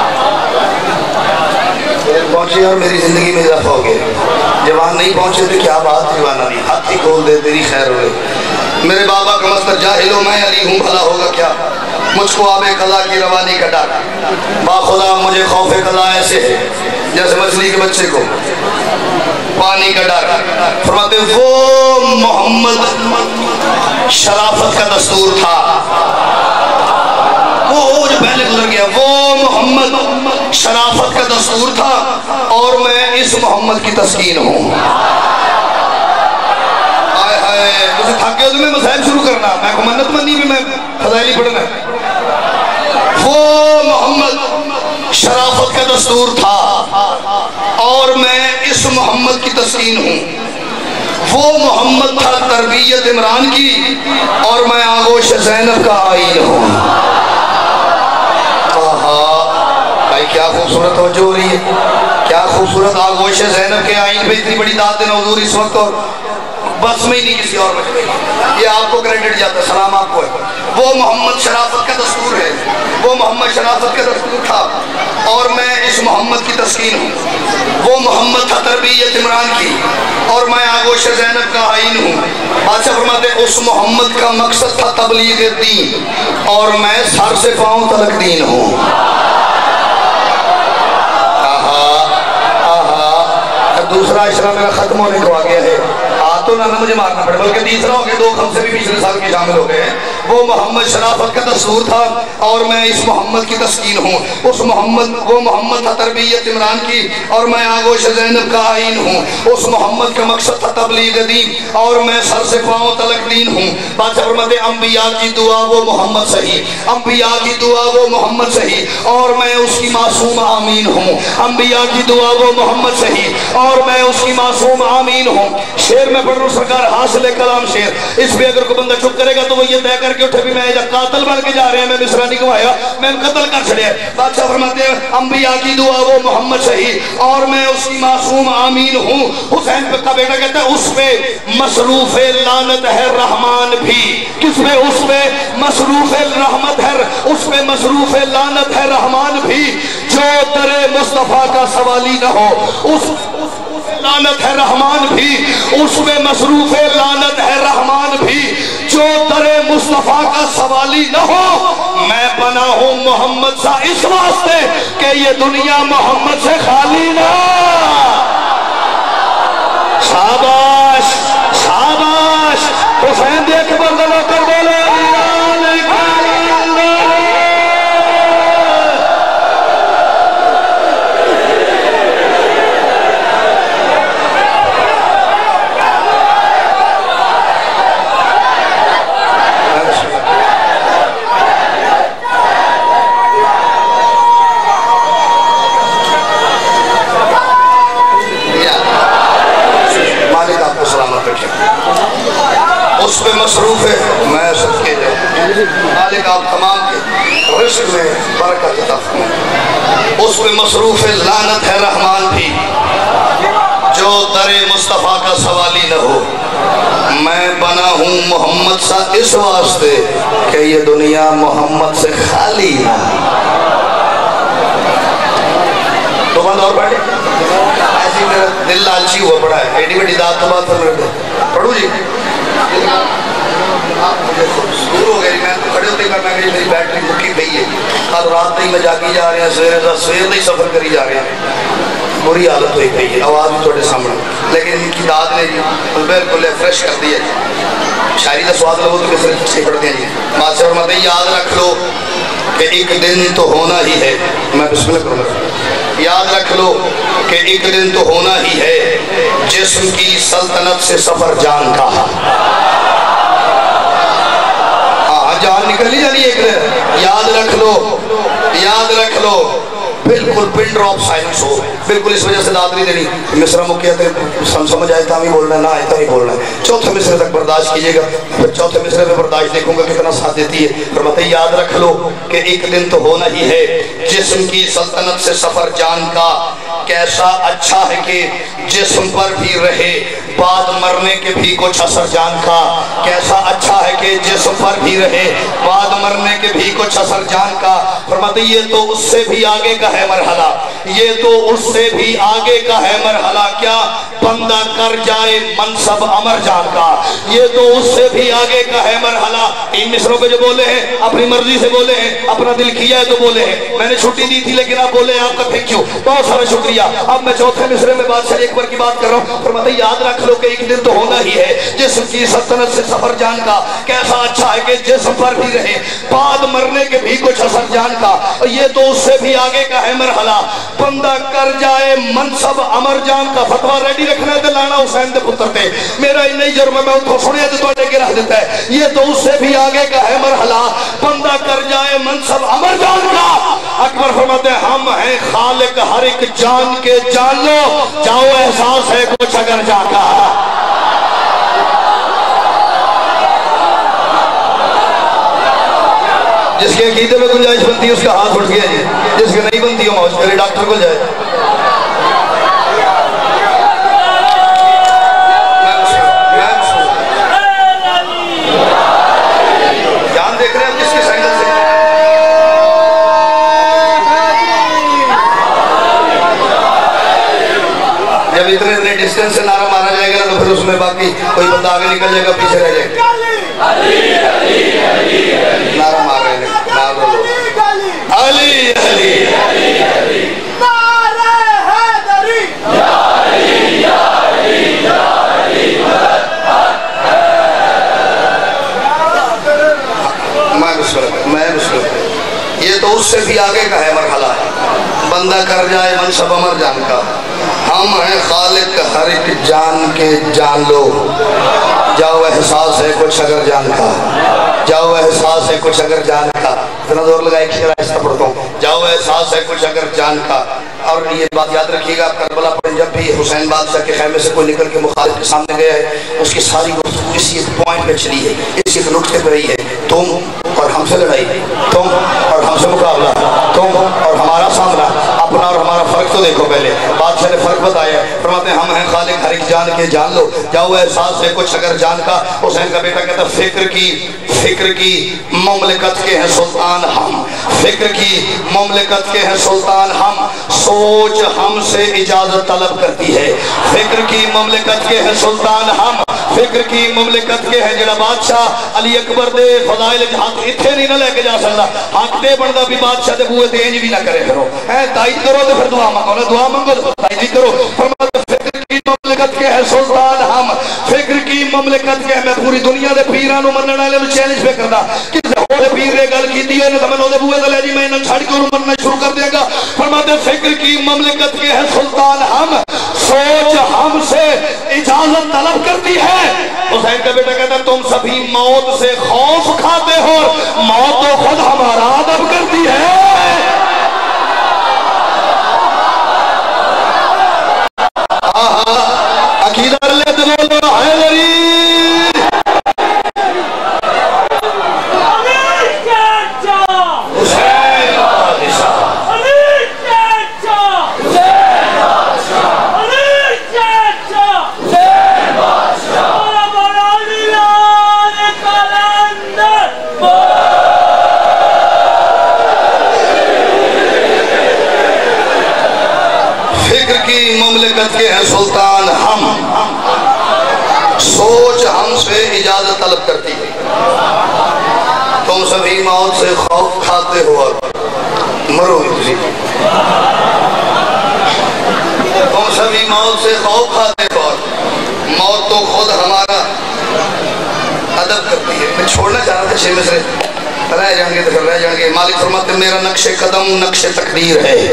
پہنچے اور میری زندگی میں اضافہ ہو گیا. جوان نہیں پہنچے تو کیا بات جوانا نہیں، ہاتھ ہی کھول دے تیری خیر ہوئے. میرے بابا کا مصدر جاہلو میں علی ہوں، بھلا ہوگا کیا، مجھ کو آب قضا کی روانی کا ڈر. با خدا مجھے خوف قضا ایسے ہے جیسے مچھلی کے بچے کو پانی کا ڈر. فرماتے وہ محمد شرافت کا دستور تھا، وہ جو پہلے گزر گیا، وہ محمد شرافت کا دستور تھا اور میں اس محمد کی تسکین ہوں. آئے آئے تجھے تھاکے ہو تو میں مسائل شروع کرنا، میں کو منت منی بھی میں فضائلی پڑھنا. وہ محمد شرافت کا دستور تھا اور میں اس محمد کی تسکین ہوں. وہ محمد تھا تربیت عمران کی اور میں آغوش زینب کا آئین ہوں. بھائی کیا خوبصورت توجہ ہو رہی ہے، کیا خوبصورت آغوش زینب کے آئین پہ اتنی بڑی داد دینا حضور اس وقت، اور بس میں ہی نہیں کسی اور بچ گئی. یہ آپ کو کریڈٹ جاتا ہے، سلام آپ کو ہے. وہ محمد شرافت کا دستور ہے، وہ محمد شرافت کا دستور تھا اور میں اس محمد کی تسکین ہوں. وہ محمد تھا تربیت عمران کی اور میں آغوش زینب کا آئین ہوں. بادشاہ فرماتے ہیں اس محمد کا مقصد تھا تبلیغ دین اور میں سر سے پاؤں تلک دین ہوں. دوسرا اشرا میرا ختم ہونے کو آ گیا ہے، تو نہ مجھے مارنا پڑے بلکہ تیسرا ہو گیا، دو خمسے بھی پچھلے سال کے شامل ہو گئے ہیں. وہ محمد شرافت کا دستور تھا اور میں اس محمد کی تسکین ہوں. اس محمد وہ محمد تھا تربیت عمران کی اور میں آغوش زینب کا آئین ہوں. اس محمد کا مقصد تھا تبلیغ دین اور میں سر سے پاؤں تلک دین ہوں. بادشاہ فرماتے ہیں انبیاء کی دعا وہ محمد صحیح، انبیاء کی دعا وہ محمد صحیح اور میں اس کی معصوم آمین ہوں. انبیاء کی دعا وہ محمد صحیح اور میں اس کی معصوم آمین ہوں. شعر میں پڑھ رہا ہوں سرکار حاصل کلام شعر، اس پہ اگر کوئی بندہ چپ کرے گا تو وہ یہ طے کر کے اٹھے بھی میں جب قاتل بن کے جا رہے ہیں، میں مصرا نہیں گوایا، میں قتل کر چھڑے. بادشاہ فرماتے ہیں انبیاء کی دعا وہ محمد صحیح اور میں اس کی معصوم آمین ہوں. حسین کا بیٹا کہتا ہے اس پہ مصروف لعنت ہے رحمان بھی، کس پہ؟ اس پہ مصروف رحمت ہے، اس پہ مصروف لعنت ہے رحمان بھی، جو در مصطفیٰ کا سوالی نہ ہو. اس لعنت ہے رحمان بھی، اس میں مصروف لعنت ہے رحمان بھی، جو در مصطفیٰ کا سوالی نہ ہو. میں بنا ہوں محمد سا اس واسطے کہ یہ دنیا محمد سے خالی نہ शाबाश शाबाश हुसैन देख बंदलो कर बोले उस पे मसरूफ है। मैं सदके जाऊं मालिक आप तमाम के रिस्क में बरकत अता फरमाए। उस पे मसरूफ है लानत है रहमान भी जो दरे मुस्तफ़ा का सवाली न हो। मैं बना हूँ मोहम्मद सा इस वास्ते कि ये दुनिया मोहम्मद से खाली ना। तो बंद और बैठे ऐसी मेरा दिल लालची हुआ पड़ा है। एडी बेटी दात तो बात पढ़ू जी दूर हो गई। मैं तो खड़े होते करना कि मेरी बैटरी मुक्की पई है। कल रात नहीं मैं जागी जा रहे हैं सवेरे का सवेर नहीं सफर करी जा रहे हैं। बुरी हालत हुई पई है आवाज़ भी थोड़े सामने लेकिन इनकी दाद ने जी बिल्कुल फ्रेश कर दिया जी। शायरी का स्वाद लो तो किस से पढ़ते हैं जी। मास्टर मत याद रख लो कि एक दिन तो होना ही है। मैं बिस्मिल्लाह करूँगा। याद रख लो कि एक दिन तो होना ही है जिस्म की सल्तनत से सफर जान का। हाँ जान निकल ही जानी एक दिन। याद रख लो याद रख लो बिल्कुल पिन ड्रॉप साइलेंस हो बिल्कुल। इस वजह से दाद नहीं देनी। मिसरा मुख्य समझ आए तो भी बोलना ना आए तो नहीं बोलना। चौथे मिसरे तक बर्दाश्त कीजिएगा फिर चौथे मिसरे में बर्दाश्त देखूंगा कितना साथ देती है। पर मत याद रख लो कि एक दिन तो होना ही है जिस्म की सल्तनत से सफर जान का। कैसा अच्छा है कि जिस्म पर भी रहे बाद मरने के भी कुछ असर जान का। कैसा अच्छा है कि जिस्म पर भी रहे बाद मरने के भी कुछ असर जान का। फरमाते ये तो उससे भी आगे का है मरहला ये तो उससे भी आगे का है मरहला। क्या बंदा कर जाए मनसब अमर जान का। ये तो उससे भी आगे का है मरहला। इन मिसरों को जो बोले हैं अपनी मर्जी से बोले हैं अपना दिल किया है तो बोले हैं। मैंने छुट्टी दी थी लेकिन आप बोले आपका थैंक यू बहुत सारा शुक्रिया। अब मैं चौथे मिसरे में बादशाह एक बार की बात कर रहा हूँ। फरमाते याद रख लो कि एक दिन तो होना ही है जिस्म की सल्तनत से सफर जान का। कैसा अच्छा है कि जिस्म पर भी रहे बाद मरने के भी कुछ असर जान का। ये तो उससे भी आगे का है मरहला बंदा कर जाए मनसब अमर जान का। फतवा रेडी रखना ते लाना हुसैन दे पुत्र ते मेरा ही नहीं जुर्म मैं उतो सुनिया ते तुहाडे अगे रख देता है। ये तो उससे भी आगे का है मरहला बंदा कर जाए मनसब अमर जान का। अकबर फरमाते हम हैं खालिक हर एक जान के जान लो जाओ एहसास है कुछ अगर जाका। जिसके अकीदे में गुंजाइश बनती है उसका हाथ उठ गया जी। जिसके नहीं बनती हो मौज करे डॉक्टर को जाए। ध्यान देख रहे हैं किसके सैंगल से। जब इतने इतने डिस्टेंस से नारा मारा जाएगा तो फिर उसमें बाकी कोई बंदा आगे निकल जाएगा पीछे रह जाएगा। नारा मार रहे हैं नारा लो अली अली अली नारे हैदरी या अली या अली या अली। मैं मैं ये तो उससे भी आगे का है मरहला बंदा कर जाए मनसब अमर जान का। हम हैं खालिक हर एक जान के जान लो जाओ एहसास है कुछ अगर जान का। जाओ एहसास है कुछ अगर जान का। इतना जोर लगाए कि ऐसा पढ़ता हूँ जाओ एहसास है कुछ अगर जान का। और ये बात याद रखिएगा करबला पर जब भी हुसैन बादशाह के खैमे से कोई निकल के मुखालिफ के सामने गया है उसकी सारी गुफ्तगू इसी एक पॉइंट पे चली है इसी एक नुक्ते पे रही है। तुम और हमसे लड़ाई तुम और हमसे मुकाबला तुम और हमारा सामना अपना और हमारा फर्क तो देखो। पहले बादशाह ने फर्क बताया फरमाते हम हैं खालिक हर एक जान के जान लो जाओ एहसास है कुछ अगर जान का। हुसैन का बेटा कहता फिक्र की फिक्र की मुमलिकत के हैं सुल्तान हम। फिक्र की मुमलिकत के हैं सुल्तान हम सोच हमसे इजाजत तलब करती है। फिक्र की मुमलिकत के हैं सुल्तान हम फिक्र की मुमलिकत के हैं जड़ा बादशाह अली अकबर दे फजाइल हाथ इत्थे नहीं ना लेके जा सकता। हक दे बनदा भी बादशाह दे बूहे ते इंज भी ना करे करो है ताईद करो तो फिर दुआ मांगो ना दुआ मांगो तो ताईद करो। फरमाते फिक्र की ममलिकत के है सुल्तान हम, फिक्र की ममलिकत के मैं पूरी दुनिया के पीरां नूं मनण वाले नूं चैलेंज पे करदा कि होरे पीर ने गल कीती है तो मैं ओदे बूहे ते ले जी मैं इन्हां छड़ के ओनू मनना शुरू कर देगा। फरमाते फिक्र की ममलिकत के है सुल्तान हम, सोच हमसे इजाजत तलब करती है। हुसैन का बेटा कहता तुम सभी मौत से खौफ खाते हो, मौत तो खुद हमारा अदब करती है। अकीदा ले दिलो हैदरी के हैं सुल्तान हम, सोच हमसे इजाजत तलब करती है। तुम सभी मौत से खौफ खाते हो और मरोगे, तुम सभी मौत से खौफ खाते हो और मौत तो खुद हमारा अदब करती है। मैं छोड़ना चाह रहा था छह मिसरे, रह जाएंगे तो फिर रह जाएंगे। मालिक फरमाते मेरा नक्शे कदम नक्शे तकदीर है।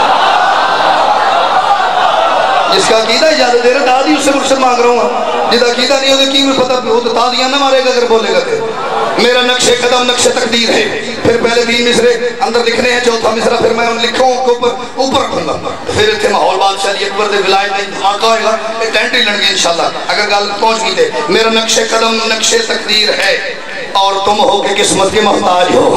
जिसका अकीदा इजाजत दे रहा दादी उससे मुर्शद मांग रहा हूँ, जिसका अकीदा नहीं होगा की में पता वो तो तादियां ना मारेगा अगर बोलेगा तो। मेरा नक्शे कदम नक्शे तकदीर है। फिर पहले तीन मिसरे अंदर लिखने हैं, चौथा मिसरा फिर मैं उन लिखों के ऊपर ऊपर रखूंगा। फिर इतने माहौल बादशाह अकबर दे विलायत में धमाका होएगा, ये टेंट ही लड़गे इंशाल्लाह अगर गल पहुंच गई थे। मेरा नक्शे कदम नक्शे तकदीर है और तुम हो के किस्मत के मोहताज हो।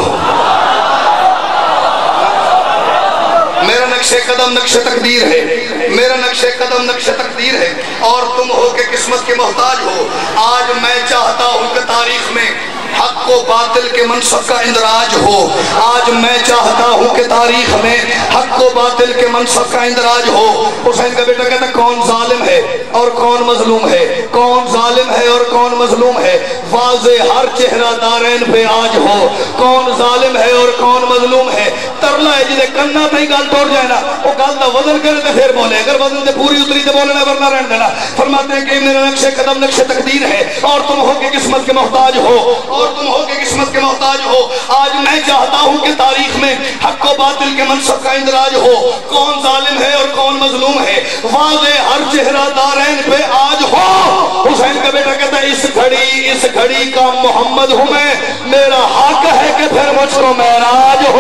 मेरा नक्शे कदम नक्शे तकदीर है, मेरा नक्शे कदम नक्शे तकदीर है और तुम हो के किस्मत के मोहताज हो। आज मैं चाहता हूँ कि तारीख में हक को बातिल के मनसब का इंदराज हो। आज मैं चाहता हूँ कि तारीख में हक को बातिल के मनसब का इंदराज हो। हुसैन का बेटा कहता कौन जालिम है और कौन मजलूम है, कौन जालिम है और कौन मजलूम है, वाज़े हर चेहरा दारैन पे आज हो। कौन जालिम है और कौन मजलूम है, तरला है जिसे कन्ना पे गल तोड़ जाए ना वो गल का वजन करे तो फिर बोले, अगर वजन से पूरी उतरी तो बोलना वरना रहने देना। फरमाते हैं कि मेरा नक्शे कदम नक्शे तकदीर है और तुम हो के किस्मत के मोहताज हो, और तुम हो के किस्मत के मोहताज हो। आज मैं चाहता हूँ कि तारीख में हक को बातिल के मनसब का इंदराज हो। कौन जालिम है और कौन मजलूम है, वाज़े हर चेहरा दारैन पे आज हो। हुसैन का बेटा कहता है इस घड़ी इस घड़ी का मोहम्मद हूँ मैं, मेरा हक है कि फिर मुझको महराज हो।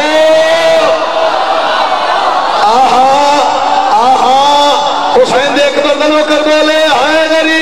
आहा आहा हुसैन देख बर्दन होकर बोले हैदरी।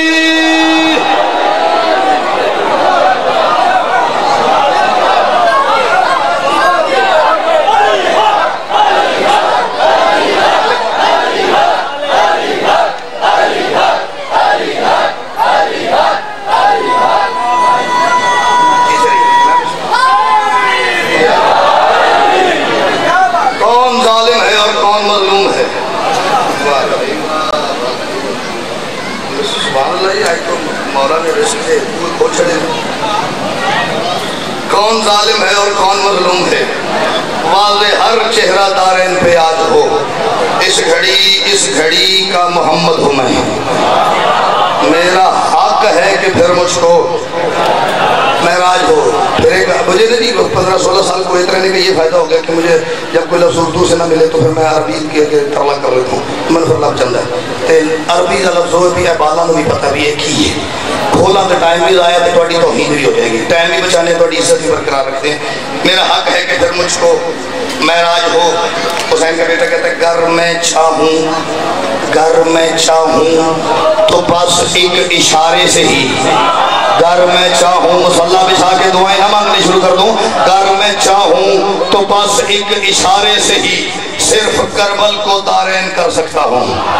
कौन जालिम है और कौन मजलूम है, वाज़े हर चेहरा दारैन पे आज हो। इस घड़ी इस घड़ी का मोहम्मद हूँ मैं, मेरा हक है कि फिर मुझको महराज हो। फिर एक मुझे नहीं पंद्रह सोलह साल को इस रहने का ये फायदा हो गया कि मुझे जब कोई लफ्ज़ उर्दू से ना मिले तो फिर मैं अरबी के तरला कर लेता हूँ। मैंने फिर लफ चलता है अरबी का लफ्ज़ हो भी है, बाला भी पता भी है की है। खोला तो टाइम भी आया तो थोड़ी तौहीन भी हो जाएगी, टाइम भी बचाने थोड़ी इज्जत भी बरकरार रखते हैं। मेरा हक है कि फिर मुझको महराज हो। हुसैन का बेटा कहता है घर में चाहूँ घर में चाहूँ तो बस एक इशारे से ही, घर में चाहूँ मुसल्ला बिछा के दुआएं ना मांगनी शुरू कर दूँ, घर में चाहूँ तो बस एक इशारे से ही सिर्फ करबल को दारैन कर सकता हूँ।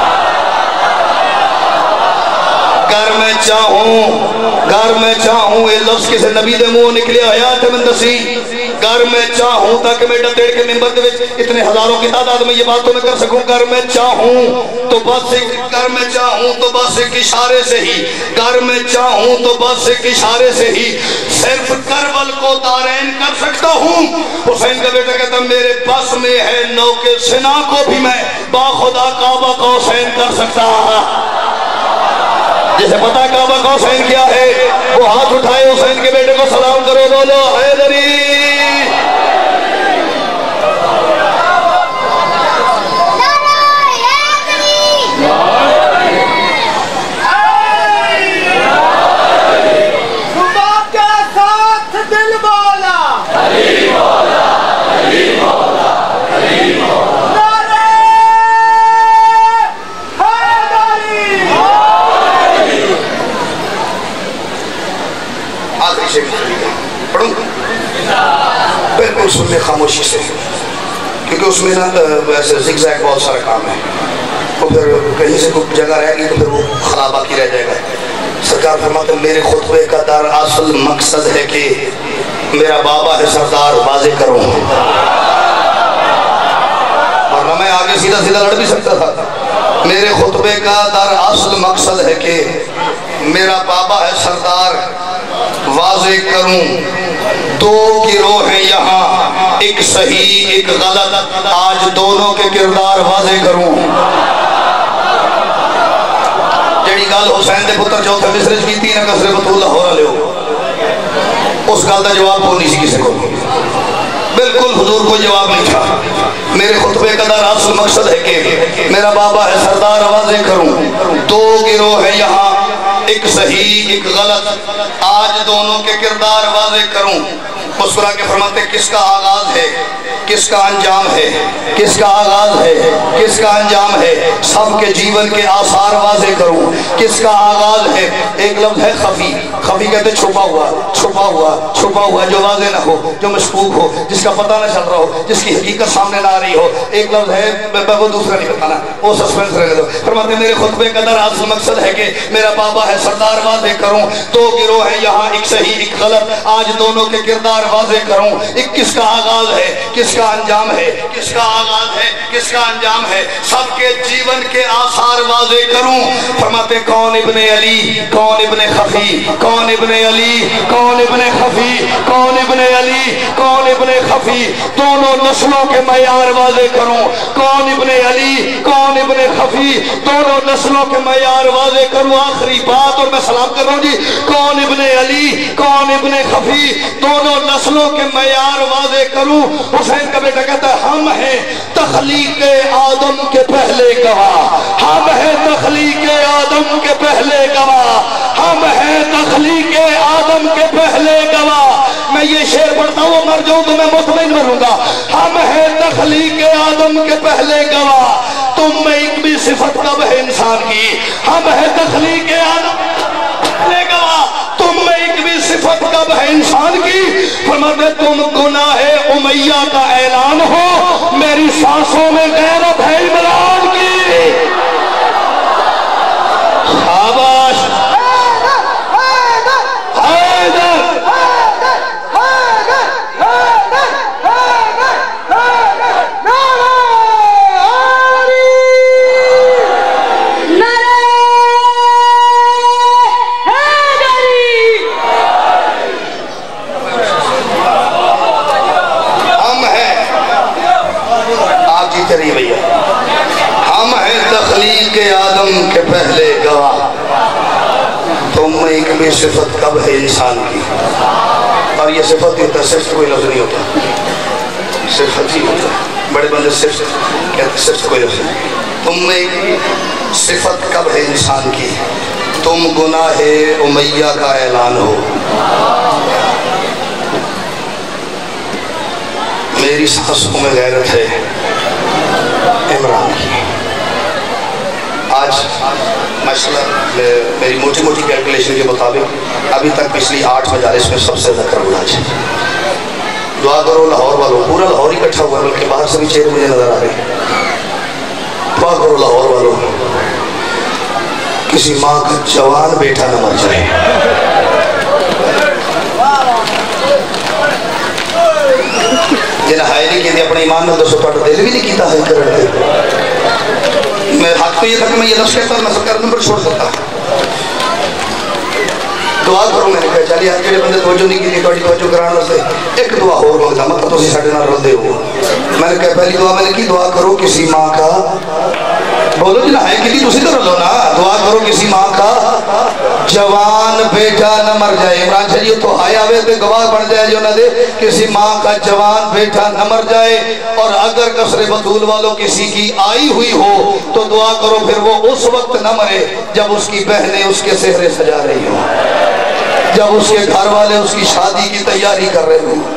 घर में चाहूँ घर में चाहूँ ये लफ्ज़ किसी नबी दे मुंह निकले हयात में दसी। घर में चाहूँ ताकि मैं डटेड़ के मिंबर दे विच इतने हजारों की तादाद में ये बात तो मैं कर सकूँ। घर में चाहूँ तो बस एक घर में चाहूँ तो बस एक इशारे से ही, घर में चाहूँ तो बस एक इशारे से ही सिर्फ करबल को दारैन कर सकता हूँ। हुसैन का बेटा कहता मेरे बस में है नौ के सिना को भी मैं बाखुदा काबा का हुसैन कर सकता। جسے پتا کعبہ کا حسین کیا ہے وہ ہاتھ اٹھائے حسین کے بیٹے کو سلام کرو بولو حیدری بالکل سننے خاموشی سے کیونکہ اس میں نا ویسے زگ زیگ بہت سارا کام ہے تو پھر کہیں سے کوئی جگہ رہ گئی تو پھر وہ خراب باقی رہ جائے گا سرکار فرماتے ہیں میرے خطبے کا در اصل مقصد ہے کہ میرا بابا ہے سردار واضح کروں ورنہ میں آگے سیدھا سیدھا لڑ بھی سکتا تھا میرے خطبے کا در اصل مقصد ہے کہ میرا بابا ہے سردار واضح کروں دو گروہ ہیں یہاں ایک صحیح ایک غلط آج دونوں کے کردار واضح کروں جڑی گل حسین دے پتر چوتھے مصر کی تین کسرے بطول لاہور لے ہو اس گل دا جواب کو نہیں سی کسی کو بالکل حضور کو جواب نہیں تھا میرے خطبے کا در اصل مقصد ہے کہ میرا بابا ہے سردار واضح کروں دو گروہ ہیں یہاں ایک صحیح ایک غلط آج دونوں کے کردار واضح کروں مسکرا کے فرماتے کس کا آغاز ہے کس کا انجام ہے کس کا آغاز ہے کس کا انجام ہے سب کے جیون کے آثار واضح کروں کس کا آغاز ہے ایک لفظ ہے خفی خفی کہتے چھپا ہوا چھپا ہوا چھپا ہوا جو واضح نہ ہو جو مشکوک ہو جس کا پتہ نہ چل رہا ہو جس کی حقیقت سامنے نہ آ رہی ہو ایک لفظ ہے وہ دوسرا نہیں بتانا وہ سسپینس رہنے دو فرماتے میرے خطبے کا در اصل مقصد ہے کہ میرا بابا ہے سردار واضح کروں دو گروہ ہیں یہاں ایک صحیح ایک غلط آج دونوں کے کردار واضح کروں ایک کس کا آغاز ہے کس کا انجام ہے کس کا آغاز ہے کس کا انجام ہے سب کے جیون کے آثار واضح کروں فرماتے کون ابن علی کون ابن خفی کون ابن علی کون ابن خفی کون ابن علی کون ابن خفی دونوں نسلوں کے معیار واضح کروں کون ابن علی کون ابن خفی دونوں نسلوں کے معیار واضح کروں آخری بات اور میں سلام کر رہا ہوں جی کون ابن علی کون ابن خفی دونوں نسلوں کے معیار واضح کروں حسین کا بیٹا کہتا ہے ہم ہیں تخلیق آدم کے پہلے گواہ ہم ہیں تخلیق آدم کے پہلے گواہ ہم ہیں تخلیق آدم کے پہلے گواہ میں یہ شعر پڑھتا ہوں مر جاؤں تو میں مطمئن مروں گا ہم ہیں تخلیق آدم کے پہلے گواہ تم میں ایک بھی صفت کب ہے انسان کی ہم ہیں تخلیق آدم کے پہلے گواہ تم میں ایک بھی صفت کب ہے انسان کی فرماتے تم گناہ امیہ کا اعلان ہو میری سانسوں میں غیرت ہے عمران کی شاباش حیدر آدم کے پہلے گواہ تم میں ایک بھی صفت کب ہے انسان کی اور یہ صفت ہوتا ہے صرف کوئی لفظ نہیں ہوتا صفت ہی ہوتا ہے بڑے بندے صرف کہتے صرف کوئی لفظ نہیں تم میں ایک صفت کب ہے انسان کی تم گناہ امیہ کا اعلان ہو میری سانسوں میں غیرت ہے عمران کی آج ماشاءاللہ میری موٹی موٹی کیلکولیشن کے مطابق ابھی تک پچھلی آٹھ مجالس میں سب سے زیادہ کروڑاج ہے دعا کرو لاہور والوں پورا لاہور ہی اکٹھا ہوا بلکہ باہر سے بھی چہرے مجھے نظر آ رہے ہیں دعا کرو لاہور والوں کسی ماں کا جوان بیٹا نہ مر جائے جنہا ہے نہیں کہتے اپنے ایمان میں دسو پڑھ دل بھی نہیں کیتا ہے کرنے میں حق تو یہ تھا کہ میں یہ لفظ کہتا میں سرکار نمبر چھوڑ سکتا دعا کرو میں نے کہا چلی آج جڑے بندے توجہ نہیں کی تھی توجہ توجہ کرانا سے ایک دعا اور مانگتا مطلب تو اسی ساڑھے نہ رل دے ہو میں نے کہا پہلی دعا میں نے کی دعا کرو کسی ماں کا بولو جی نہ ہے کسی تسی تو رلو نا دعا کرو کسی ماں کا جوان بیٹا نہ مر جائے عمران شاہ جی تو آئے آوے تے گواہ بن جائے جو نہ دے کسی ماں کا جوان بیٹا نہ مر جائے اور اگر قصر بطول والوں کسی کی آئی ہوئی ہو تو دعا کرو پھر وہ اس وقت نہ مرے جب اس کی بہنیں اس کے سہرے سجا رہی ہوں جب اس کے گھر والے اس کی شادی کی تیاری کر رہے ہوں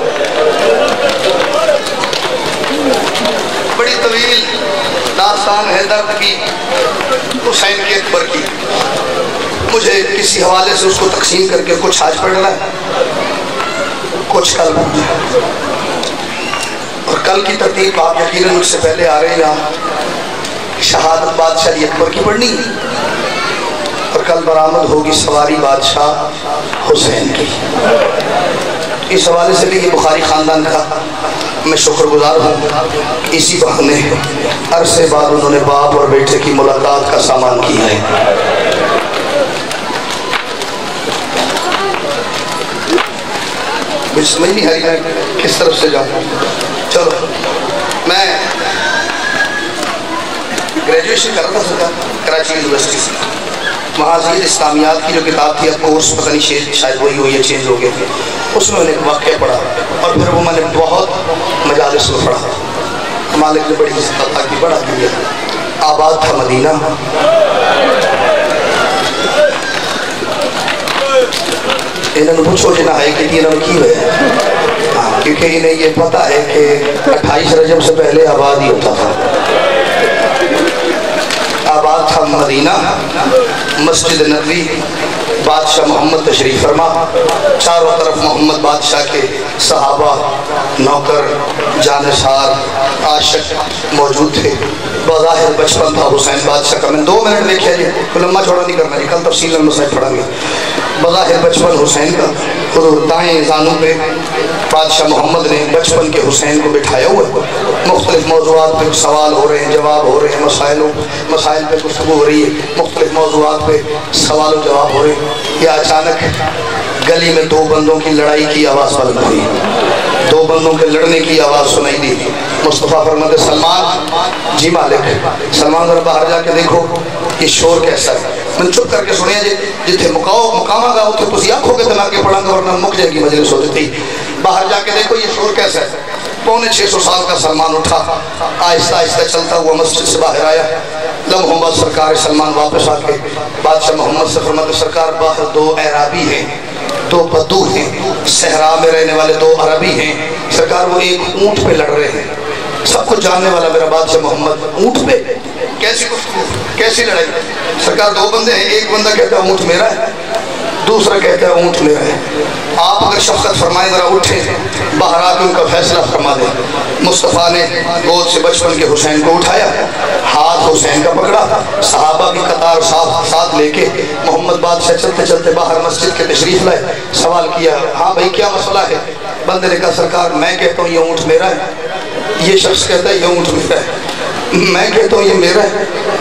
بڑی طویل داستان ہے درد کی حسین کے اکبر کی مجھے کسی حوالے سے اس کو تقسیم کر کے کچھ آج پڑھنا ہے کچھ کل اور کل کی ترتیب آپ یقیناً مجھ سے پہلے آ رہے ہیں یہاں شہادت بادشاہ علی اکبر کی پڑھنی اور کل برآمد ہوگی سواری بادشاہ حسین کی اس حوالے سے بھی یہ بخاری خاندان کا میں شکر گزار ہوں اسی بہانے عرصے بعد انہوں نے باپ اور بیٹے کی ملاقات کا سامان کیا ہے مجھے سمجھ نہیں آئی میں کس طرف سے جاؤں چلو میں گریجویشن کر رہا تھا کراچی یونیورسٹی سے وہاں سے اسلامیات کی جو کتاب تھی اب کورس پتہ نہیں شاید وہی ہوئی ہے چینج ہو گئے اس میں میں نے ایک واقعہ پڑھا اور پھر وہ میں نے بہت مجالس میں پڑھا مالک نے بڑی عزت عطا کی بڑا دیا آباد تھا مدینہ انہوں نے پوچھو جنہ ہے کہ انہوں نے کی ہوئے کیونکہ انہیں یہ پتہ ہے کہ اٹھائیس رجب سے پہلے آباد ہی ہوتا تھا آباد تھا مدینہ مسجد نبوی بادشاہ محمد تشریف فرما چاروں طرف محمد بادشاہ کے صحابہ نوکر جانشار عاشق موجود تھے بظاہر بچپن تھا حسین بادشاہ کا میں دو منٹ دیکھا جی لمبا چھوڑا نہیں کرنا جی کل تفصیل مسائل پڑھا گے بظاہر بچپن حسین کا حضور دائیں زانوں پہ بادشاہ محمد نے بچپن کے حسین کو بٹھایا ہوا ہے مختلف موضوعات پہ سوال ہو رہے ہیں جواب ہو رہے ہیں مسائلوں مسائل پہ گفتگو ہو رہی ہے مختلف موضوعات پہ سوال و جواب ہو رہے ہیں یا اچانک گلی میں دو بندوں کی لڑائی کی آواز بلند ہوئی دو بندوں کے لڑنے کی آواز سنائی دی مصطفیٰ فرماتے سلمان جی مالک سلمان ذرا باہر جا کے دیکھو یہ شور کیسا ہے میں چپ کر کے سنیا جی جتھے مقاو مقامہ گا اتھے تسی آنکھوں کے دماغ کے پڑھا گا ورنہ مک جائے گی مجلس ہوتی تھی باہر جا کے دیکھو یہ شور کیسا ہے پونے چھ سو سال کا سلمان اٹھا آہستہ آہستہ چلتا ہوا مسجد سے باہر آیا لمحوں بعد سرکار سلمان واپس آ کے بادشاہ محمد سے فرماتے سرکار باہر دو اعرابی ہیں دو بدو ہیں صحرا میں رہنے والے دو عربی ہیں سرکار وہ ایک اونٹ پہ لڑ رہے ہیں سب کچھ جاننے والا میرا بادشاہ محمد اونٹ پہ کیسی گفتگو کیسی لڑائی سرکار دو بندے ہیں ایک بندہ کہتا ہے اونٹ میرا ہے دوسرا کہتا ہے اونٹ میرا ہے آپ اگر شفقت فرمائیں ذرا اٹھیں باہر آ کے ان کا فیصلہ فرما دیں مصطفیٰ نے گود سے بچپن کے حسین کو اٹھایا ہاتھ حسین کا پکڑا صحابہ کی قطار ساتھ ساتھ لے کے محمد بادشاہ چلتے چلتے باہر مسجد کے تشریف لائے سوال کیا ہاں بھائی کیا مسئلہ ہے بندے نے کہا سرکار میں کہتا ہوں یہ اونٹ میرا ہے یہ شخص کہتا ہے یہ اونٹ میرا ہے میں کہتا ہوں یہ میرا ہے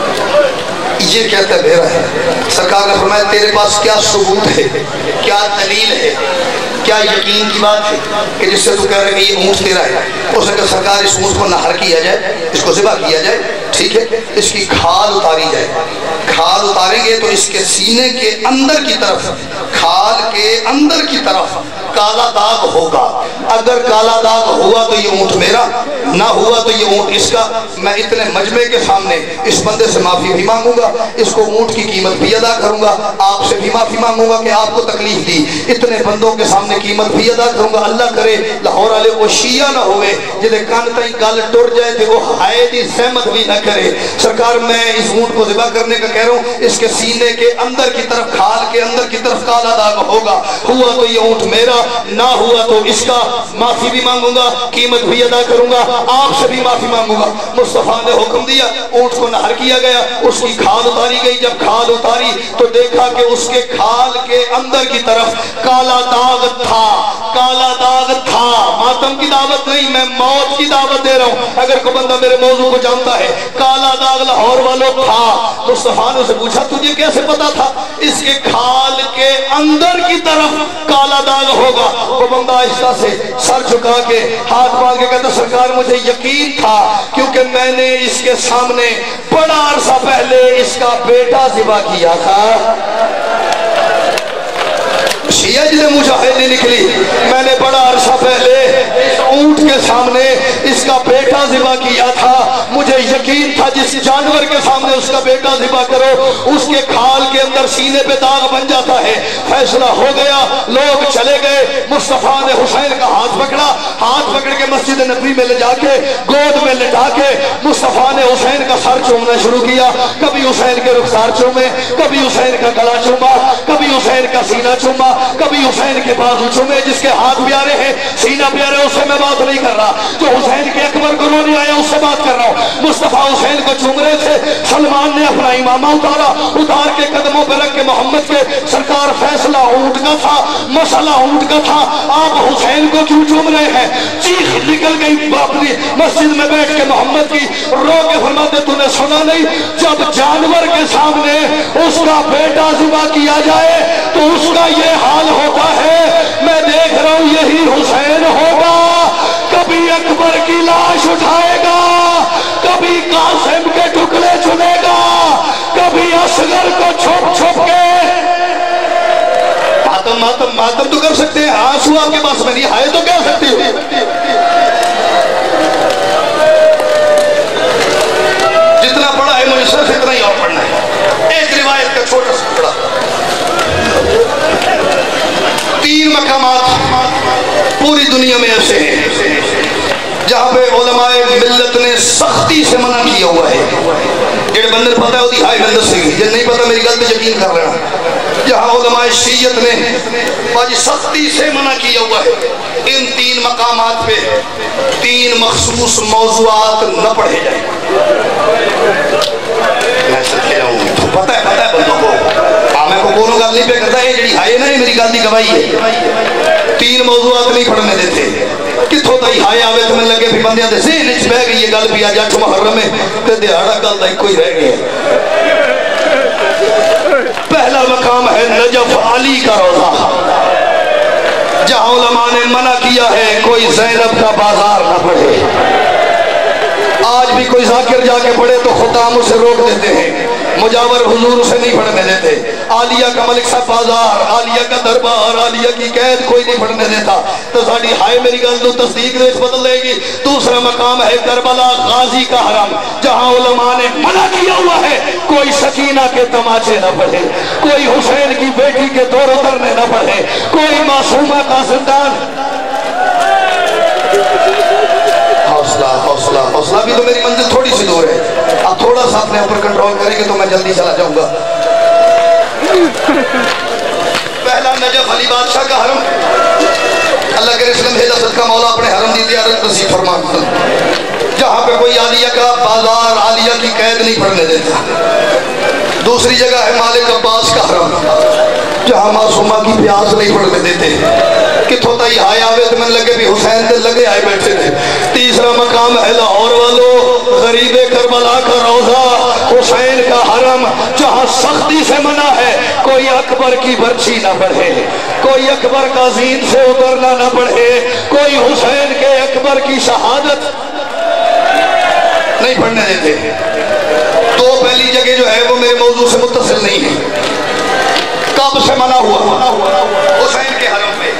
یہ کہتا ہے میرا ہے سرکار نے فرمایا تیرے پاس کیا ثبوت ہے کیا دلیل ہے کیا یقین کی بات ہے کہ جس سے تو کہہ رہے کہ یہ اونٹ تیرا ہے اس نے کہا سرکار اس اونٹ کو نہر کیا جائے اس کو ذبح کیا جائے ٹھیک ہے اس کی کھال اتاری جائے کھال اتاریں گے تو اس کے سینے کے اندر کی طرف کھال کے اندر کی طرف کالا داغ ہوگا اگر کالا داغ ہوا تو یہ اونٹ میرا نہ ہوا تو یہ اونٹ اس کا میں اتنے مجمع کے سامنے اس بندے سے معافی بھی مانگوں گا اس کو اونٹ کی قیمت بھی ادا کروں گا آپ سے بھی معافی مانگوں گا کہ آپ کو تکلیف دی اتنے بندوں کے سامنے قیمت بھی ادا کروں گا اللہ کرے لاہور والے وہ شیعہ نہ ہوئے جنہیں کان تائیں گل ٹوٹ جائے تھے وہ ہائے دی زحمت بھی نہ کرے سرکار میں اس اونٹ کو ذبح کرنے کا کہہ رہا ہوں اس کے سینے کے اندر کی طرف کھال کے اندر کی طرف کالا داغ ہوگا ہوا تو یہ اونٹ میرا نہ ہوا تو اس کا معافی بھی مانگوں گا قیمت بھی ادا کروں گا آپ سے بھی معافی مانگوں گا مصطفیٰ نے حکم دیا اونٹ کو نہر کیا گیا اس کی کھال اتاری گئی جب کھال اتاری تو دیکھا کہ اس کے کھال کے اندر کی طرف کالا داغ تھا کالا داغ تھا ماتم کی دعوت نہیں میں موت کی دعوت دے رہا ہوں اگر کوئی بندہ میرے موضوع کو جانتا ہے کالا داغ لاہور والوں تھا مصطفیٰ نے اسے پوچھا تجھے کیسے پتا تھا اس کے کھال کے اندر کی طرف کالا داغ ہوگا وہ बंदा आहिस्ता से सर झुका के हाथ मांग के कहता सरकार मुझे यकीन था क्योंकि मैंने इसके सामने बड़ा अरसा पहले इसका बेटा ज़िबा किया था। शिया जिले मुजाहिदी निकली, मैंने बड़ा अरसा पहले इस ऊंट के सामने इसका बेटा ज़िबा किया था। मुझे यकीन था जिस जानवर के सामने उसका बेटा ज़िबा करो उसके खाल के अंदर सीने पे दाग बन जाता है। फैसला हो गया, लोग चले गए। मुस्तफा ने हुसैन का हाथ पकड़ा, हाथ पकड़ के मस्जिद नबी में ले जाके गोद में लिटा के मुस्तफा ने हुसैन का सर चूमना शुरू किया। कभी हुसैन के रुखसार चूमे, कभी हुसैन का गला चूमा, कभी हुसैन का सीना चूमा, कभी हुसैन के बाजू चूमे। जिसके हाथ प्यारे हैं, सीना प्यारे, उससे मैं बात नहीं कर रहा। जो हुसैन के अकबर को रोने आया उससे बात कर रहा हूँ। मुस्तफा हुसैन को चूम रहे थे, सलमान ने अपना इमामा उतारा, उतार के कदमों पर रख के मोहम्मद के सरकार फैसला ऊंट का था, मसला ऊंट का था, आप हुसैन को क्यों चूम रहे हैं? चीख निकल गई अपनी मस्जिद में बैठ के मोहम्मद की, रो के फरमाते तूने सुना नहीं, जब जानवर के सामने उसका बेटा ज़िबा किया जाए तो उसका ये हाल होता है। मैं देख रहा हूं यही हुसैन होगा, कभी अकबर की लाश उठाएगा, कभी कासिम के टुकड़े चुनेगा, कभी असगर को छुप छुप के मातम मातम मातम तो कर सकते हैं, आंसू आपके पास में नहीं आए तो कह सकते हो। जितना पढ़ा है मुझे सिर्फ इतना ही और पढ़ना है। एक रिवायत का छोटा सा टुकड़ा, तीन मकामात पूरी दुनिया में ऐसे हैं जहां पे उलमाए मिल्लत ने सख्ती से मना किया हुआ है। जेड़े बंदे पता है उसकी हाय बंदर से जे नहीं पता मेरी गल पे यकीन कर लेना। जहां उलमाए शीयत ने बाजी सख्ती से मना किया हुआ है इन तीन मकामात पे तीन मखसूस मौज़ूआत न पढ़े जाए। मैं सच्चे रहूं तो पता है पता है बंदों को आमे को कोनो गल नहीं पे करता है जेड़ी हाय ना मेरी गल दी गवाही है। तीन मौज़ूआत नहीं पढ़ने देते किथों तई हाय आवे तो मैं लगे भी बंदियां दे ज़हन विच बह गई ये गल भी अज अठ मुहर्रम है ते दिहाड़ा कल दा इको ही रह गया। पहला मकाम है नजफ अली का रोजा, जहां उलमा ने मना किया है कोई ज़ैनब का बाजार ना पढ़े। आज भी कोई जाकिर जाके पढ़े तो खुदाम उसे रोक देते हैं, मुजावर हुजूर उसे नहीं पढ़ने देते। आलिया का मलिक साहब बाजार, आलिया का दरबार, आलिया की कैद कोई नहीं पढ़ने देता। तो साड़ी हाय मेरी गल तो तस्दीक देश बदल लेगी। दूसरा मकाम है करबला गाजी का हरम, जहां उलमा ने मना किया हुआ है कोई सकीना के तमाचे न पढ़े, कोई हुसैन की बेटी के दौर उतरने न पढ़े, कोई मासूमा का जिंदान। हौसला हौसला हौसला भी तो मेरी मंजिल थोड़ी सी दूर है, आप थोड़ा सा अपने ऊपर कंट्रोल करेंगे तो मैं जल्दी चला जाऊंगा। पहला नजफ अली बादशाह का हरम, अल्लाह के रसूल भेजा सदका मौला अपने हरम दी ज़ियारत नसीब फरमा, जहाँ पे कोई आलिया का बाजार, आलिया की कैद नहीं पढ़ने देता। दूसरी जगह है मालिक अब्बास का हरम, जहाँ मासूमा की प्यास नहीं पढ़ने देते। किथों तई हाय आवे तो मैं लगे भी हुसैन ते लगे आए बैठे थे। तीसरा मकाम है लाहौर वालों गरीबे करबला का रोजा, हुसैन का हरम, जहाँ सख्ती से मना है कोई अकबर की बर्छी ना पढ़े, कोई अकबर का जीन से उतरना ना पढ़े, कोई हुसैन के अकबर की शहादत नहीं पढ़ने देते। तो पहली जगह जो है वो मेरे मौजू से मुत्तसिल नहीं है। कब से मना हुआ? हुसैन के हरम में।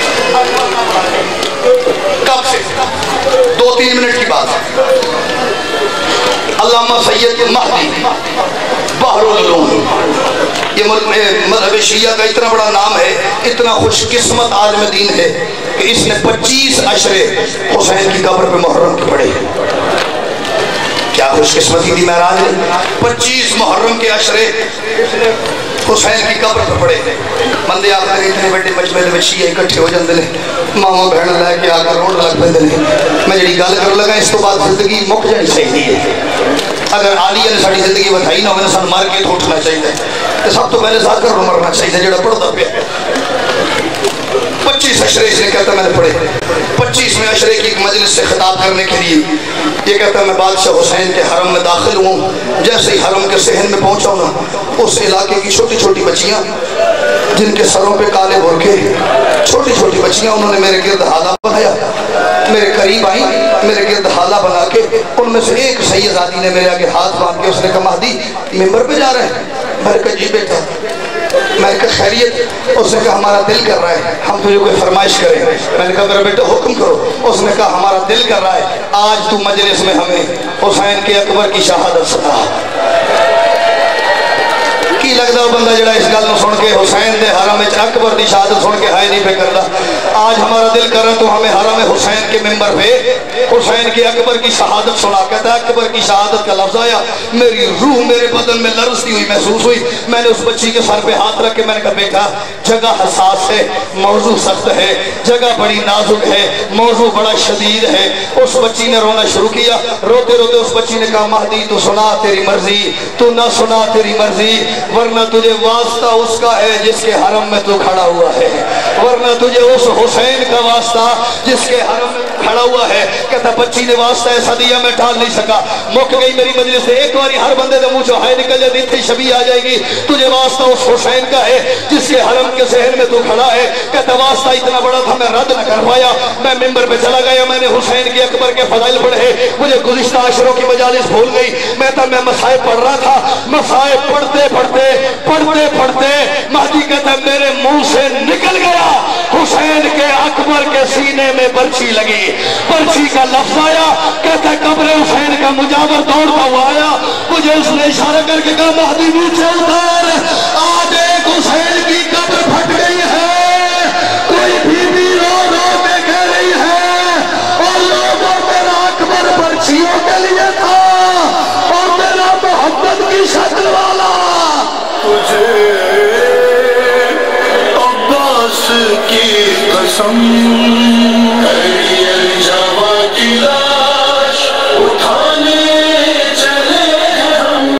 कब से? दो तीन मिनट की बात है। अल्लामा सैयद महदी बहरुल उलूम, ये मज़हब शिया का इतना बड़ा नाम है, इतना खुशकिस्मत आदमी दीन है कि इसने पच्चीस अशरे हुसैन की कब्र पे मुहर्रम के पढ़े। क्या खुशकिस्मती थी महराज ने, पच्चीस मुहर्रम के अशरे हुसैन की कब्र पर पड़े। बंदे आकर इतने बड़े मजमे में शिया इकट्ठे हो जाते हैं, मावा बहन लैके आकर रोड लग पैंदे ने। मैं जी गल कर लगा इस तो बाद जिंदगी मुक जानी चाहिए। अगर आलिया ने साड़ी जिंदगी बताई ना होवे सानू मार के तो उठना चाहिए, तो सब तो पहले जाकर मरना चाहिए जो पढ़ता पे। पच्चीस अशरे इसने कहता मैंने पढ़े। पच्चीसवें अशरे की मजलिस से खिताब करने के लिए ये कहता मैं बादशाह हुसैन के हरम में दाखिल हूँ। जैसे ही हरम के सहन में पहुँचा ना, उस इलाके की छोटी छोटी बच्चियाँ जिन के सरों पे काले बुरके, छोटी छोटी बच्चियां, उन्होंने मेरे गिर्द हाला बनाया, मेरे करीब आई, मेरे गिर्द हाला बना के उनमें से एक सैयदादी ने मेरे आगे हाथ बांध के उसने कहा महदी मिंबर पे जा रहे हैं। मैंने कहा जी बेटा। मैंने कहा खैरियत? उसने कहा हमारा दिल कर रहा है हम तुझे कोई फरमाइश करें। मैंने कहा मेरा बेटा हुक्म करो। उसने कहा हमारा दिल कर रहा है आज तू मजलिस में हमें हुसैन के अकबर की शहादत सुना। की लगता बंदा जरा इस गल सुन के हुसैन के हरम में अकबर की शहादत सुन के हाय नहीं पे करता। आज हमारा दिल कर रहा तो हमें हरम में हुसैन के मिंबर पे हुसैन के अकबर की शहादत सुना। कहता है अकबर की शहादत का लफ्ज आया, मेरी रूह मेरे बदन में लरसती हुई महसूस हुई। मैंने उस बच्ची के सर पे हाथ रख के मैंने कहा बेटा जगह हसास है, मौजू सख्त है, जगह बड़ी नाजुक है, मौजू बड़ा शदीद है। उस बच्ची ने रोना शुरू किया। रोते रोते उस बच्ची ने कहा महदी तू सुना तेरी मर्जी, तू ना सुना तेरी मर्जी, वरना तुझे वास्ता उसका है जिसके हरम में तू खड़ा हुआ है, वरना तुझे उस हुसैन का वास्ता जिसके हरम में खड़ा हुआ है। कहता बच्ची ने वास्ता ऐसा दिया मैं टाल नहीं सका। मुक गई मेरी मजलिस से। एक बार हर बंदे का मुंह चो हाय निकल जाए इतनी शबी आ जाएगी। तुझे वास्ता उस हुसैन का है जिसके हरम के शहर में तू खड़ा है। कहता वास्ता इतना बड़ा था मैं रद्द न कर पाया। मैं मिंबर पे चला गया, मैंने हुसैन के अकबर के फजाइल पढ़े, मुझे गुज़िश्ता अशरों की मजालिस भूल गई। मैं तो मैं मसाए पढ़ रहा था, मसाए पढ़ते पढ़ते पढ़ते पढ़ते महदी कहता मेरे मुंह से निकल गया हुसैन के अकबर के सीने में बर्छी लगी। बर्छी का लफ्ज आया। कहता कब्र हुसैन का मुजावर दौड़ता हुआ आया। मुझे उसने इशारा करके कहा महदी नीचे उतार, आज एक हुसैन की कब्र फट गई है, कोई बीवी रो रो के कह रही है और लोगों मेरा अकबर बर्छियों के लिए था और मेरा मोहब्बत की शक्ल वाला। तुझे अब्बास की कसम